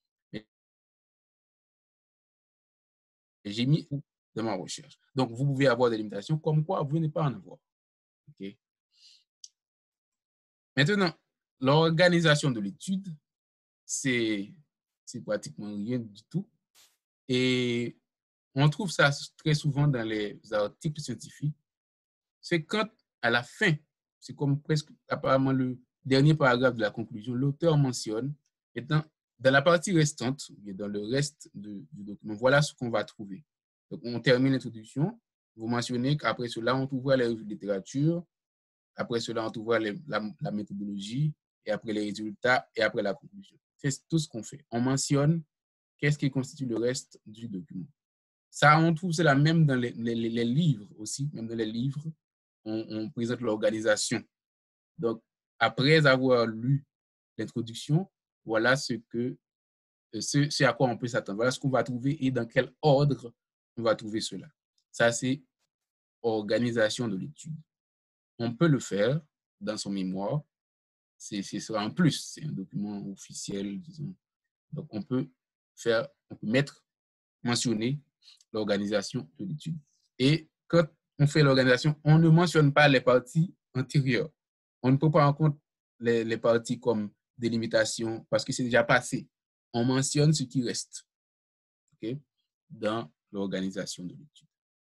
J'ai mis dans ma recherche. Donc, vous pouvez avoir des limitations comme quoi vous n'allez pas en avoir. Okay? Maintenant, l'organisation de l'étude, c'est pratiquement rien du tout. Et on trouve ça très souvent dans les articles scientifiques. C'est quand, à la fin, c'est comme presque apparemment le dernier paragraphe de la conclusion, l'auteur mentionne, étant dans la partie restante, dans le reste de, du document, voilà ce qu'on va trouver. Donc, on termine l'introduction. Vous mentionnez qu'après cela, on trouvera les revues de littérature. Après cela, on trouvera les, la, la méthodologie, et après les résultats, et après la conclusion. C'est tout ce qu'on fait. On mentionne qu'est-ce qui constitue le reste du document. Ça, on trouve cela même dans les, les, les livres aussi. Même dans les livres, on, on présente l'organisation. Donc, après avoir lu l'introduction, voilà ce que ce, ce à quoi on peut s'attendre. Voilà ce qu'on va trouver et dans quel ordre on va trouver cela. Ça, c'est organisation de l'étude. On peut le faire dans son mémoire. C'est, ce sera un plus. C'est un document officiel, disons. Donc, on peut faire, on peut mettre, mentionner l'organisation de l'étude. Et quand on fait l'organisation, on ne mentionne pas les parties antérieures. On ne prend pas en compte les, les parties comme délimitation parce que c'est déjà passé. On mentionne ce qui reste, okay, dans l'organisation de l'étude.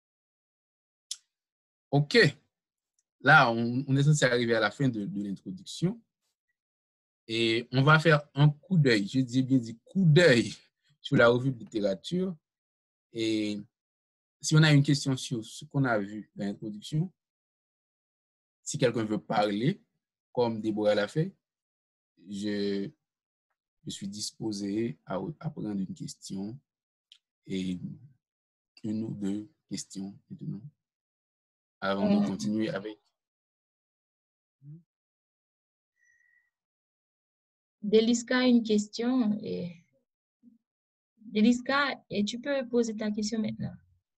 OK. Là, on, on est censé arriver à la fin de, de l'introduction et on va faire un coup d'œil, je dis bien dit coup d'œil sur la revue de littérature. Et si on a une question sur ce qu'on a vu dans l'introduction, si quelqu'un veut parler, comme Déborah l'a fait, je, je suis disposé à, à prendre une question et une ou deux questions maintenant, avant de continuer avec. Deliska a une question. Et... Deliska, et tu peux poser ta question maintenant.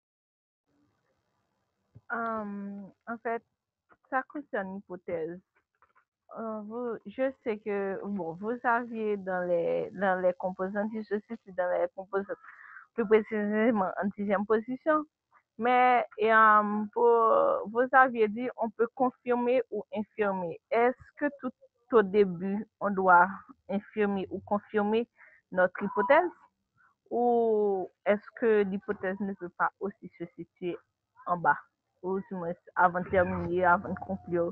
Um, en fait, ça concerne l'hypothèse. Euh, vous, je sais que bon, vous aviez dans les dans les composantes, je suis dans les composantes, plus précisément en dixième position, mais et, um, pour, vous aviez dit on peut confirmer ou infirmer. Est-ce que tout au début on doit infirmer ou confirmer notre hypothèse, ou est-ce que l'hypothèse ne peut pas aussi se situer en bas, ou du moins avant de terminer, avant de conclure?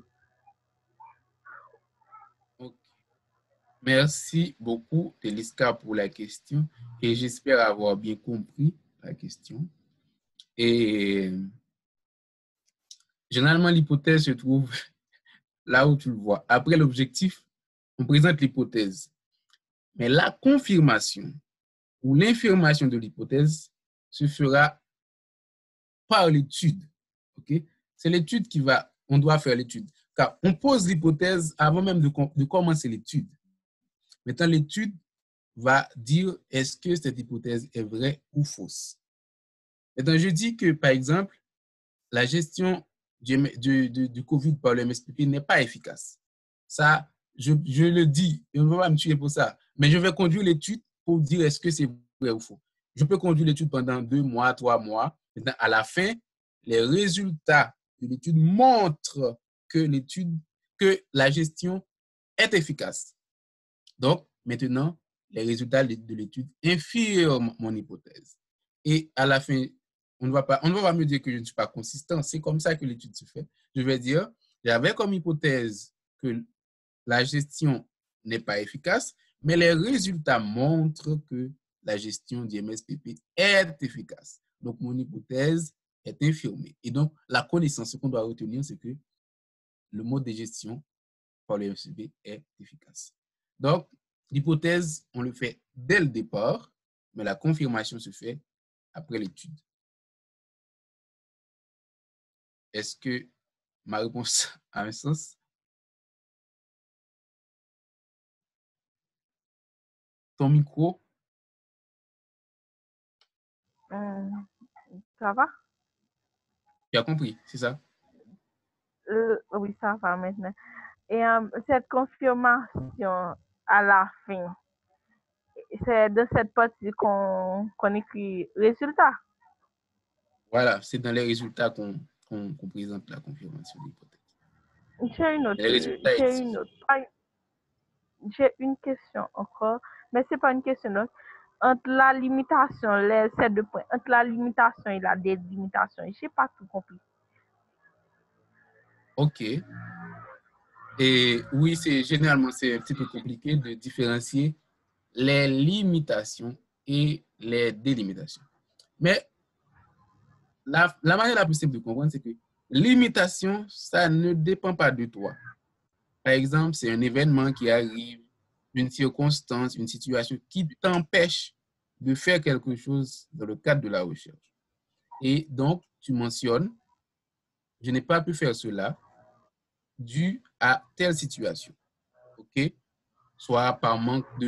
Okay. Merci beaucoup, Deliska, pour la question et j'espère avoir bien compris la question. Et généralement, l'hypothèse se trouve là où tu le vois. Après l'objectif, on présente l'hypothèse. Mais la confirmation ou l'infirmation de l'hypothèse se fera par l'étude. Okay? C'est l'étude qui va, on doit faire l'étude. Car on pose l'hypothèse avant même de, de commencer l'étude. Maintenant, l'étude va dire est-ce que cette hypothèse est vraie ou fausse. Maintenant, je dis que, par exemple, la gestion du, du, du, du COVID par le M S P P n'est pas efficace. Ça, je, je le dis, et on ne va pas me tuer pour ça, mais je vais conduire l'étude pour dire est-ce que c'est vrai ou faux. Je peux conduire l'étude pendant deux mois, trois mois. Maintenant, à la fin, les résultats de l'étude montrent que l'étude, que la gestion est efficace. Donc, maintenant, les résultats de l'étude infirment mon hypothèse. Et à la fin, on ne va pas, on ne va pas me dire que je ne suis pas consistant. C'est comme ça que l'étude se fait. Je vais dire, j'avais comme hypothèse que la gestion n'est pas efficace, mais les résultats montrent que la gestion du M S P P est efficace. Donc, mon hypothèse est infirmée. Et donc, la connaissance, ce qu'on doit retenir, c'est que le mode de gestion par le M S P P est efficace. Donc, l'hypothèse, on le fait dès le départ, mais la confirmation se fait après l'étude. Est-ce que ma réponse a un sens? Ton micro? Euh, ça va? Tu as compris, c'est ça? Euh, oui, ça va maintenant. Et euh, cette confirmation à la fin, c'est de cette partie qu'on qu'on écrit résultat. Voilà, c'est dans les résultats qu'on qu'on qu'on présente la confirmation de l'hypothèse. J'ai une autre, Les résultats j'ai une autre, j'ai une question encore, mais c'est pas une question d'autre. Entre la limitation, les ces deux points, entre la limitation et la délimitation, j'ai pas tout compris. OK. Et oui, c'est généralement, c'est un petit peu compliqué de différencier les limitations et les délimitations. Mais la, la manière la plus simple de comprendre, c'est que limitation, ça ne dépend pas de toi. Par exemple, c'est un événement qui arrive, une circonstance, une situation qui t'empêche de faire quelque chose dans le cadre de la recherche. Et donc, tu mentionnes, je n'ai pas pu faire cela dû à telle situation. OK? Soit par manque de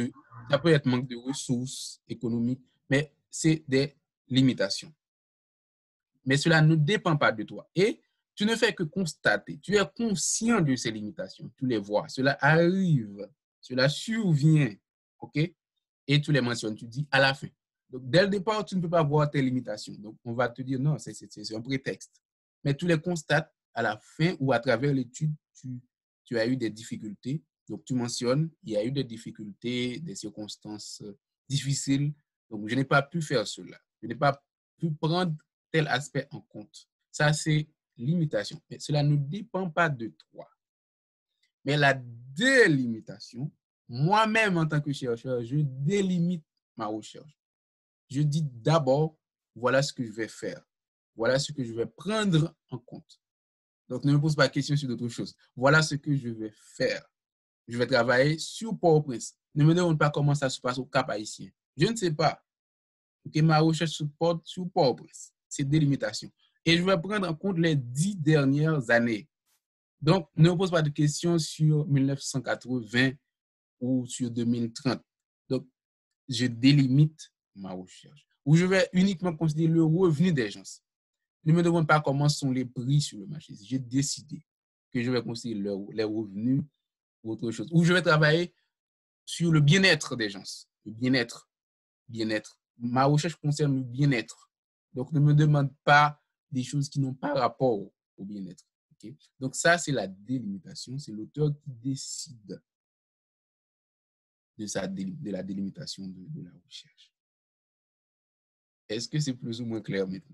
ça peut être manque de ressources économiques, mais c'est des limitations. Mais cela ne dépend pas de toi. Et tu ne fais que constater. Tu es conscient de ces limitations. Tu les vois. Cela arrive. Cela survient. OK? Et tu les mentionnes. Tu dis à la fin. Donc, dès le départ, tu ne peux pas voir tes limitations. Donc, on va te dire non, c'est, c'est, c'est un prétexte. Mais tu les constates à la fin ou à travers l'étude, tu, tu as eu des difficultés. Donc, tu mentionnes, il y a eu des difficultés, des circonstances difficiles. Donc, je n'ai pas pu faire cela. Je n'ai pas pu prendre tel aspect en compte. Ça, c'est limitation. Mais cela ne dépend pas de toi. Mais la délimitation, moi-même en tant que chercheur, je délimite ma recherche. Je dis d'abord, voilà ce que je vais faire. Voilà ce que je vais prendre en compte. Donc, ne me pose pas de questions sur d'autres choses. Voilà ce que je vais faire. Je vais travailler sur Port-au-Prince. Ne me demande pas comment ça se passe au Cap Haïtien. Je ne sais pas. Okay, ma recherche se porte sur Port-au-Prince. C'est délimitation. Et je vais prendre en compte les dix dernières années. Donc, ne me pose pas de questions sur mille neuf cent quatre-vingts ou sur deux mille trente. Donc, je délimite ma recherche. Ou je vais uniquement considérer le revenu des gens. Ne me demande pas comment sont les prix sur le marché. J'ai décidé que je vais considérer les revenus ou autre chose. Ou je vais travailler sur le bien-être des gens. Le bien-être. Bien-être. Ma recherche concerne le bien-être. Donc, ne me demande pas des choses qui n'ont pas rapport au bien-être. Okay? Donc, ça, c'est la délimitation. C'est l'auteur qui décide de, sa dé, de la délimitation de, de la recherche. Est-ce que c'est plus ou moins clair maintenant?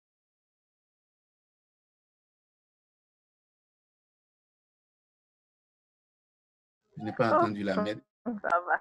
Je n'ai pas entendu la mettre. Ça va.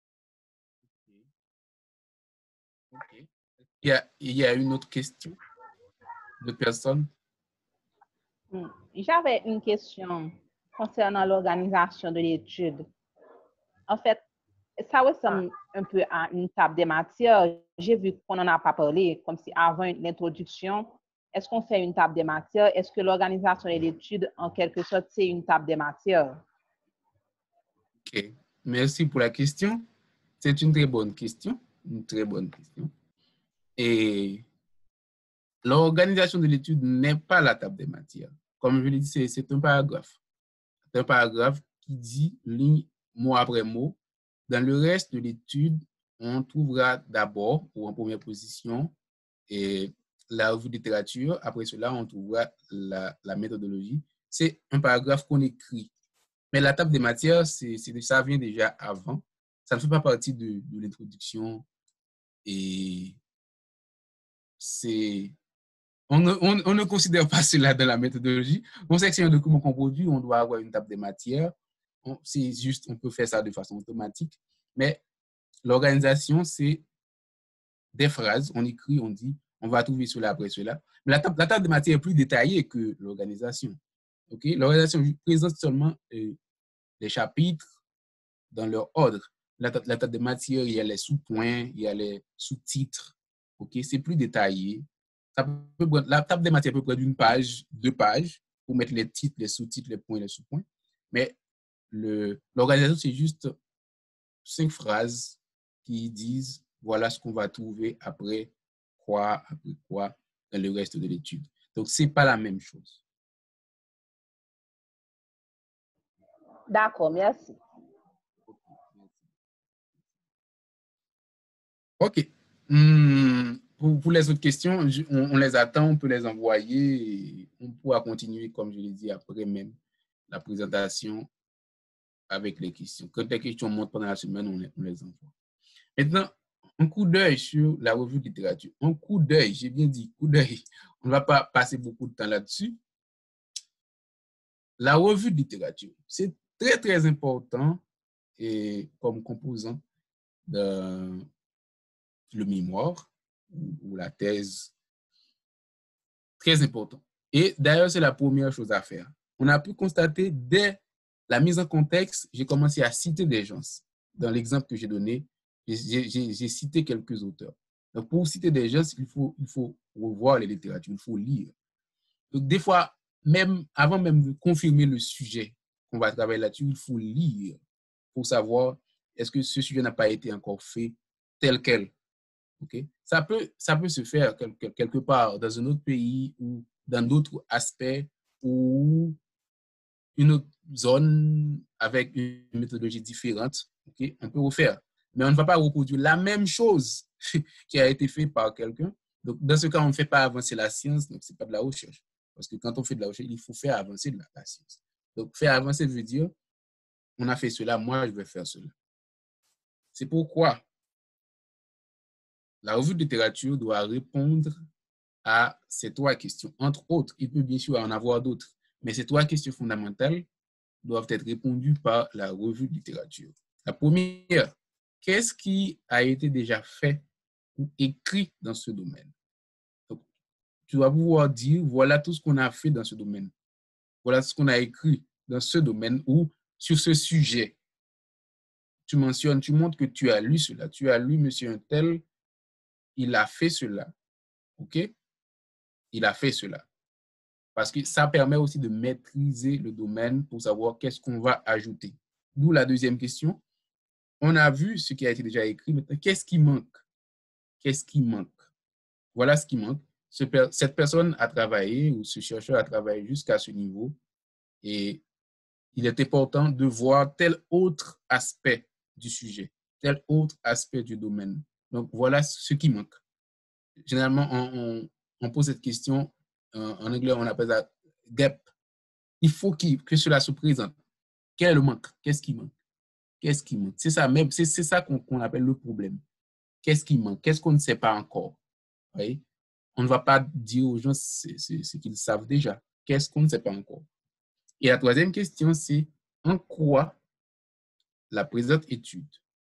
Okay. Il y a, il y a une autre question de personne? J'avais une question concernant l'organisation de l'étude. En fait, ça ressemble ah. un peu à une table des matières. J'ai vu qu'on n'en a pas parlé, comme si avant l'introduction, est-ce qu'on fait une table des matières? Est-ce que l'organisation de l'étude, en quelque sorte, c'est une table des matières? OK. Merci pour la question. C'est une très bonne question. Une très bonne question. Et l'organisation de l'étude n'est pas la table des matières. Comme je l'ai dit, c'est, c'est un paragraphe. C'est un paragraphe qui dit, ligne, mot après mot, dans le reste de l'étude, on trouvera d'abord, ou en première position, et la revue de littérature. Après cela, on trouvera la, la méthodologie. C'est un paragraphe qu'on écrit. Mais la table des matières, c'est, c'est, ça vient déjà avant. Ça ne fait pas partie de, de l'introduction. Et c'est... On ne, on, on ne considère pas cela dans la méthodologie. On sait que c'est un document qu'on produit, on doit avoir une table des matières. On, c'est juste, on peut faire ça de façon automatique. Mais l'organisation, c'est des phrases. On écrit, on dit, on va trouver cela après cela. Mais la table, la table des matières est plus détaillée que l'organisation. Okay? L'organisation présente seulement euh, les chapitres dans leur ordre. La, la table des matières, il y a les sous-points, il y a les sous-titres. Okay? C'est plus détaillé. Ça peut, la table des matières peut prendre une page, deux pages, pour mettre les titres, les sous-titres, les points, les sous-points. Mais le, l'organisation, c'est juste cinq phrases qui disent voilà ce qu'on va trouver après quoi, après quoi, dans le reste de l'étude. Donc, ce n'est pas la même chose. D'accord, merci. OK. Hum, pour, pour les autres questions, je, on, on les attend, on peut les envoyer et on pourra continuer, comme je l'ai dit, après même la présentation avec les questions. Quand les questions montent pendant la semaine, on les, on les envoie. Maintenant, un coup d'œil sur la revue de littérature. Un coup d'œil, j'ai bien dit coup d'œil. On ne va pas passer beaucoup de temps là-dessus. La revue de littérature, c'est très, très important et comme composant de le mémoire ou, ou la thèse. Très important. Et d'ailleurs, c'est la première chose à faire. On a pu constater dès la mise en contexte, j'ai commencé à citer des gens. Dans l'exemple que j'ai donné, j'ai, j'ai, j'ai cité quelques auteurs. Donc, pour citer des gens, il faut, il faut revoir les littératures, il faut lire. Donc, des fois, même, avant même de confirmer le sujet qu'on va travailler là-dessus, il faut lire pour savoir est-ce que ce sujet n'a pas été encore fait tel quel? Okay? Ça peut, ça peut se faire quelque, quelque part dans un autre pays ou dans d'autres aspects ou une autre zone avec une méthodologie différente. Okay? On peut refaire. Mais on ne va pas reproduire la même chose qui a été fait par quelqu'un. Donc, dans ce cas, on ne fait pas avancer la science, donc ce n'est pas de la recherche. Parce que quand on fait de la recherche, il faut faire avancer la, la science. Donc, faire avancer veut dire, on a fait cela, moi, je vais faire cela. C'est pourquoi la revue de littérature doit répondre à ces trois questions. Entre autres, il peut bien sûr en avoir d'autres, mais ces trois questions fondamentales doivent être répondues par la revue de littérature. La première, qu'est-ce qui a été déjà fait ou écrit dans ce domaine? Donc, tu vas pouvoir dire, voilà tout ce qu'on a fait dans ce domaine. Voilà ce qu'on a écrit dans ce domaine ou sur ce sujet. Tu mentionnes, tu montres que tu as lu cela. Tu as lu monsieur un tel, il a fait cela. OK? Il a fait cela. Parce que ça permet aussi de maîtriser le domaine pour savoir qu'est-ce qu'on va ajouter. D'où la deuxième question. On a vu ce qui a été déjà écrit. Maintenant, qu'est-ce qui manque? Qu'est-ce qui manque? Voilà ce qui manque. Cette personne a travaillé ou ce chercheur a travaillé jusqu'à ce niveau et il est important de voir tel autre aspect du sujet, tel autre aspect du domaine. Donc, voilà ce qui manque. Généralement, on, on, on pose cette question, euh, en anglais, on appelle ça gap. Il faut qu'il, que cela se présente. Quel est le manque? Qu'est-ce qui manque? Qu'est-ce qui manque? C'est ça même, c'est, c'est ça qu'on, qu'on appelle le problème. Qu'est-ce qui manque? Qu'est-ce qu'on ne sait pas encore? Oui? On ne va pas dire aux gens ce, ce, ce qu'ils savent déjà. Qu'est-ce qu'on ne sait pas encore? Et la troisième question, c'est en quoi la présente étude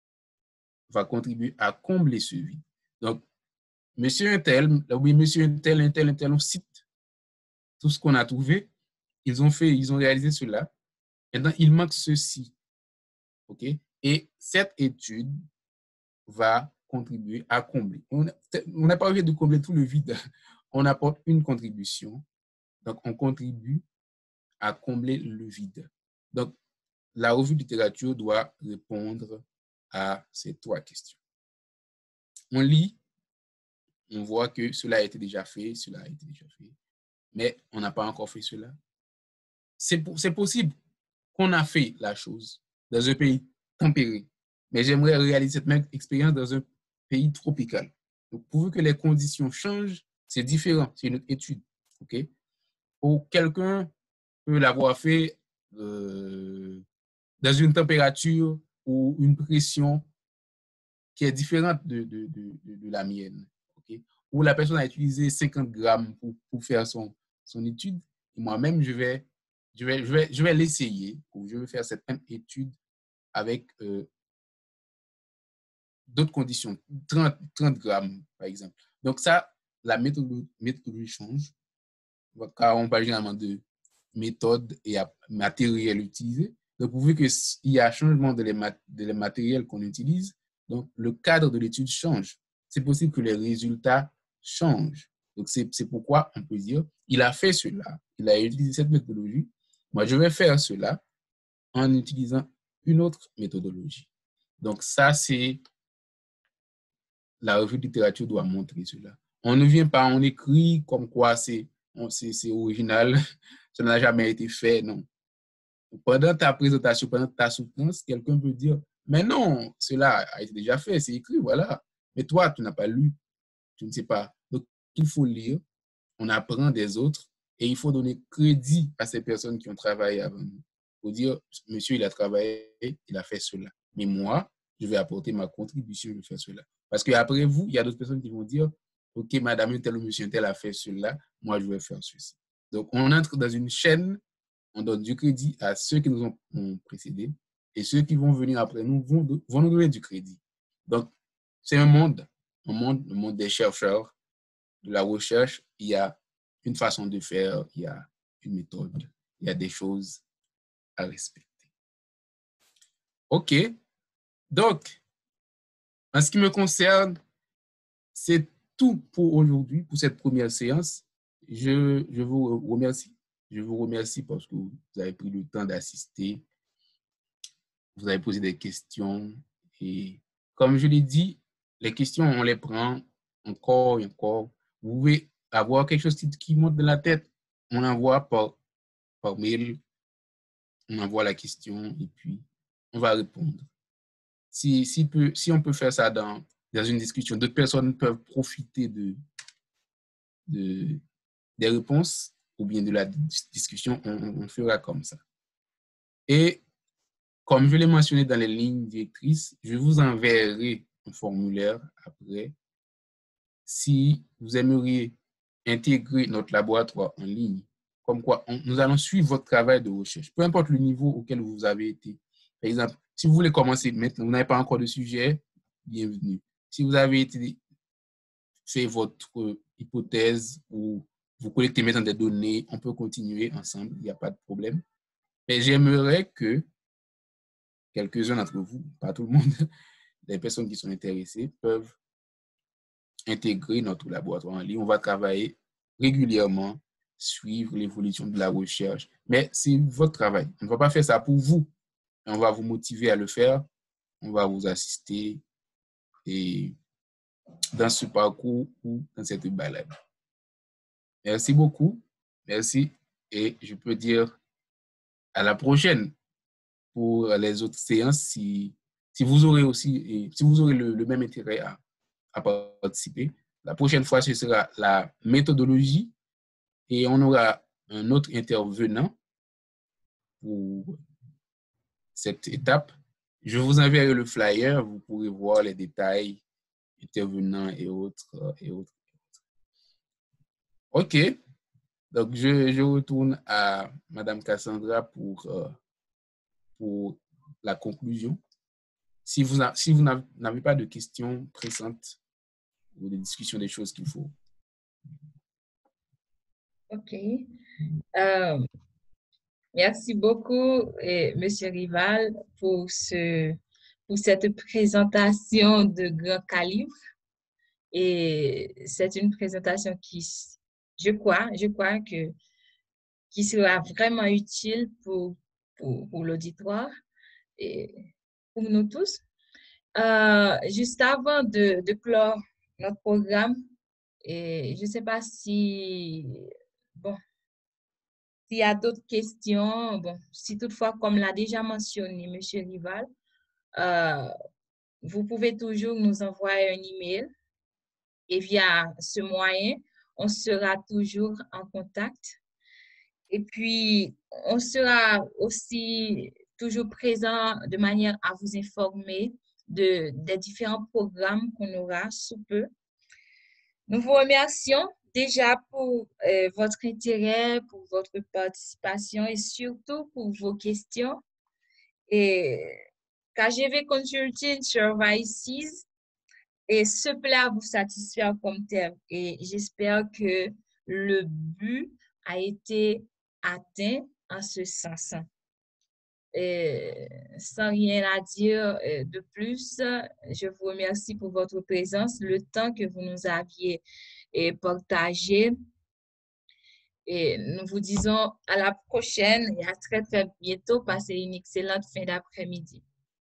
va contribuer à combler ce vide. Donc, monsieur un tel, oui, monsieur un tel, un tel, un tel, on cite tout ce qu'on a trouvé. Ils ont fait, ils ont réalisé cela. Maintenant, il manque ceci. OK? Et cette étude va contribuer à combler. On n'a pas envie de combler tout le vide. On apporte une contribution. Donc, on contribue à combler le vide. Donc, la revue de littérature doit répondre à ces trois questions. On lit, on voit que cela a été déjà fait, cela a été déjà fait, mais on n'a pas encore fait cela. C'est, c'est possible qu'on a fait la chose dans un pays tempéré, mais j'aimerais réaliser cette même expérience dans un pays tropical. Donc, pourvu que les conditions changent, c'est différent, c'est une autre étude. Okay? Pour quelqu'un peut l'avoir fait euh, dans une température ou une pression qui est différente de, de, de, de la mienne. Okay? Où la personne a utilisé cinquante grammes pour, pour faire son, son étude, et moi-même, je vais, je vais, je vais, je vais l'essayer, ou je vais faire cette même étude avec euh, d'autres conditions, trente, trente grammes, par exemple. Donc ça, la méthodologie, méthodologie change, car on parle généralement de méthode et matériel utilisé. Donc, pourvu qu'il y a changement de les, mat- de les matériels qu'on utilise, donc le cadre de l'étude change. C'est possible que les résultats changent. Donc, c'est, c'est pourquoi on peut dire, il a fait cela, il a utilisé cette méthodologie. Moi, je vais faire cela en utilisant une autre méthodologie. Donc, ça, c'est la revue de littérature doit montrer cela. On ne vient pas, on écrit comme quoi c'est, on, c'est, c'est original, ça n'a jamais été fait, non. Pendant ta présentation, pendant ta soutenance, quelqu'un peut dire, mais non, cela a été déjà fait, c'est écrit, voilà. Mais toi, tu n'as pas lu, tu ne sais pas. Donc, il faut lire, on apprend des autres et il faut donner crédit à ces personnes qui ont travaillé avant nous. Il faut dire, monsieur, il a travaillé, il a fait cela. Mais moi, je vais apporter ma contribution, je vais faire cela. Parce qu'après vous, il y a d'autres personnes qui vont dire, OK, madame, tel ou monsieur, tel a fait cela, moi, je vais faire ceci. Donc, on entre dans une chaîne, on donne du crédit à ceux qui nous ont, ont précédés et ceux qui vont venir après nous vont, vont nous donner du crédit. Donc, c'est un monde, un monde, le monde des chercheurs, de la recherche. Il y a une façon de faire, il y a une méthode, il y a des choses à respecter. OK. Donc, en ce qui me concerne, c'est tout pour aujourd'hui, pour cette première séance. Je, je vous remercie. Je vous remercie parce que vous avez pris le temps d'assister. Vous avez posé des questions Et comme je l'ai dit, les questions, on les prend encore et encore. Vous pouvez avoir quelque chose qui, qui monte dans la tête, on envoie par, par mail, on envoie la question et puis on va répondre. Si, si, peut, si on peut faire ça dans, dans une discussion, d'autres personnes peuvent profiter de, de, des réponses ou bien de la discussion, on, on fera comme ça. Et comme je l'ai mentionné dans les lignes directrices, je vous enverrai un formulaire après. Si vous aimeriez intégrer notre laboratoire en ligne, comme quoi on, nous allons suivre votre travail de recherche, peu importe le niveau auquel vous avez été. Par exemple, si vous voulez commencer maintenant, vous n'avez pas encore de sujet, bienvenue. Si vous avez été, fait votre hypothèse ou vous collectez maintenant des données, on peut continuer ensemble, il n'y a pas de problème. Mais j'aimerais que quelques-uns d'entre vous, pas tout le monde, les personnes qui sont intéressées peuvent intégrer notre laboratoire en ligne. On va travailler régulièrement, suivre l'évolution de la recherche. Mais c'est votre travail. On ne va pas faire ça pour vous. On va vous motiver à le faire. On va vous assister et dans ce parcours ou dans cette balade. Merci beaucoup. Merci. Et je peux dire à la prochaine pour les autres séances si, si vous aurez aussi, si vous aurez le, le même intérêt à, à participer. La prochaine fois, ce sera la méthodologie et on aura un autre intervenant pour cette étape. Je vous enverrai le flyer, vous pourrez voir les détails, intervenants et autres. Et autres. OK. Donc, je, je retourne à Madame Cassandra pour, euh, pour la conclusion. Si vous, si vous n'avez pas de questions pressantes ou de discussions des choses qu'il faut. OK. Euh, merci beaucoup, et, Monsieur Rival, pour, ce, pour cette présentation de grand calibre. Et c'est une présentation qui, je crois, je crois que qui sera vraiment utile pour, pour, pour l'auditoire et pour nous tous. Euh, juste avant de, de clore notre programme, et je ne sais pas si, bon, s'il y a d'autres questions, bon, si toutefois, comme l'a déjà mentionné M. Rival, euh, vous pouvez toujours nous envoyer un email et via ce moyen, on sera toujours en contact. Et puis, on sera aussi toujours présent de manière à vous informer de, des différents programmes qu'on aura sous peu. Nous vous remercions déjà pour euh, votre intérêt, pour votre participation et surtout pour vos questions. Et K G V Consulting Services et se plaît à vous satisfaire comme tel. Et j'espère que le but a été atteint en ce sens. Et sans rien à dire de plus, je vous remercie pour votre présence, le temps que vous nous aviez partagé. Et nous vous disons à la prochaine et à très, très bientôt. Passez une excellente fin d'après-midi.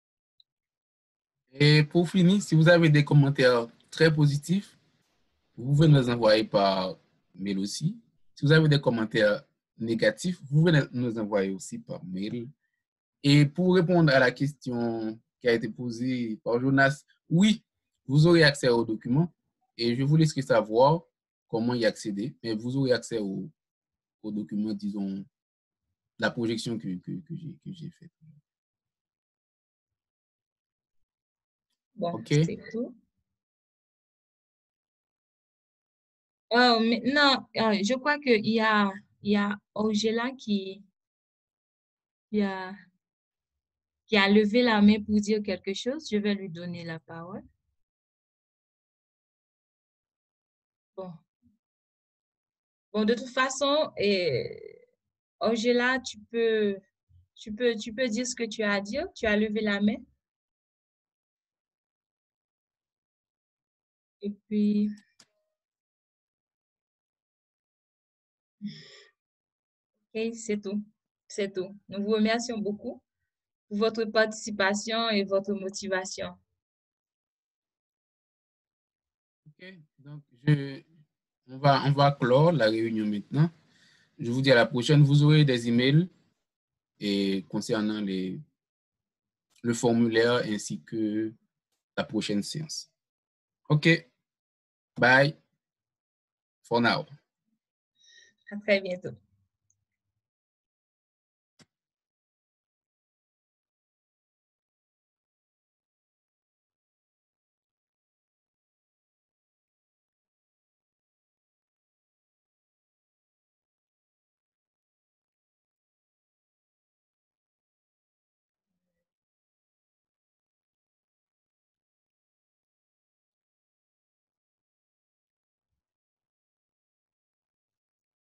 Et pour finir, si vous avez des commentaires très positifs, vous pouvez nous envoyer par mail aussi. Si vous avez des commentaires négatifs, vous pouvez nous envoyer aussi par mail. Et pour répondre à la question qui a été posée par Jonas, oui, vous aurez accès aux documents et je vous laisserai savoir comment y accéder, mais vous aurez accès aux, aux documents, disons, la projection que, que, que j'ai faite. Bon, okay. C'est tout. Euh, maintenant, euh, je crois qu'il y a, il y a Angela qui, qui, a, qui a levé la main pour dire quelque chose. Je vais lui donner la parole. Bon. Bon, de toute façon, et, Angela, tu peux, tu, peux, tu peux dire ce que tu as à dire. Tu as levé la main. Et puis... OK, c'est tout. C'est tout. Nous vous remercions beaucoup. pour votre participation et votre motivation. OK. Donc, je, on, va, on va clore la réunion maintenant. Je vous dis à la prochaine. Vous aurez des emails et concernant les, le formulaire ainsi que la prochaine séance. OK. Bye. For now. À très bientôt.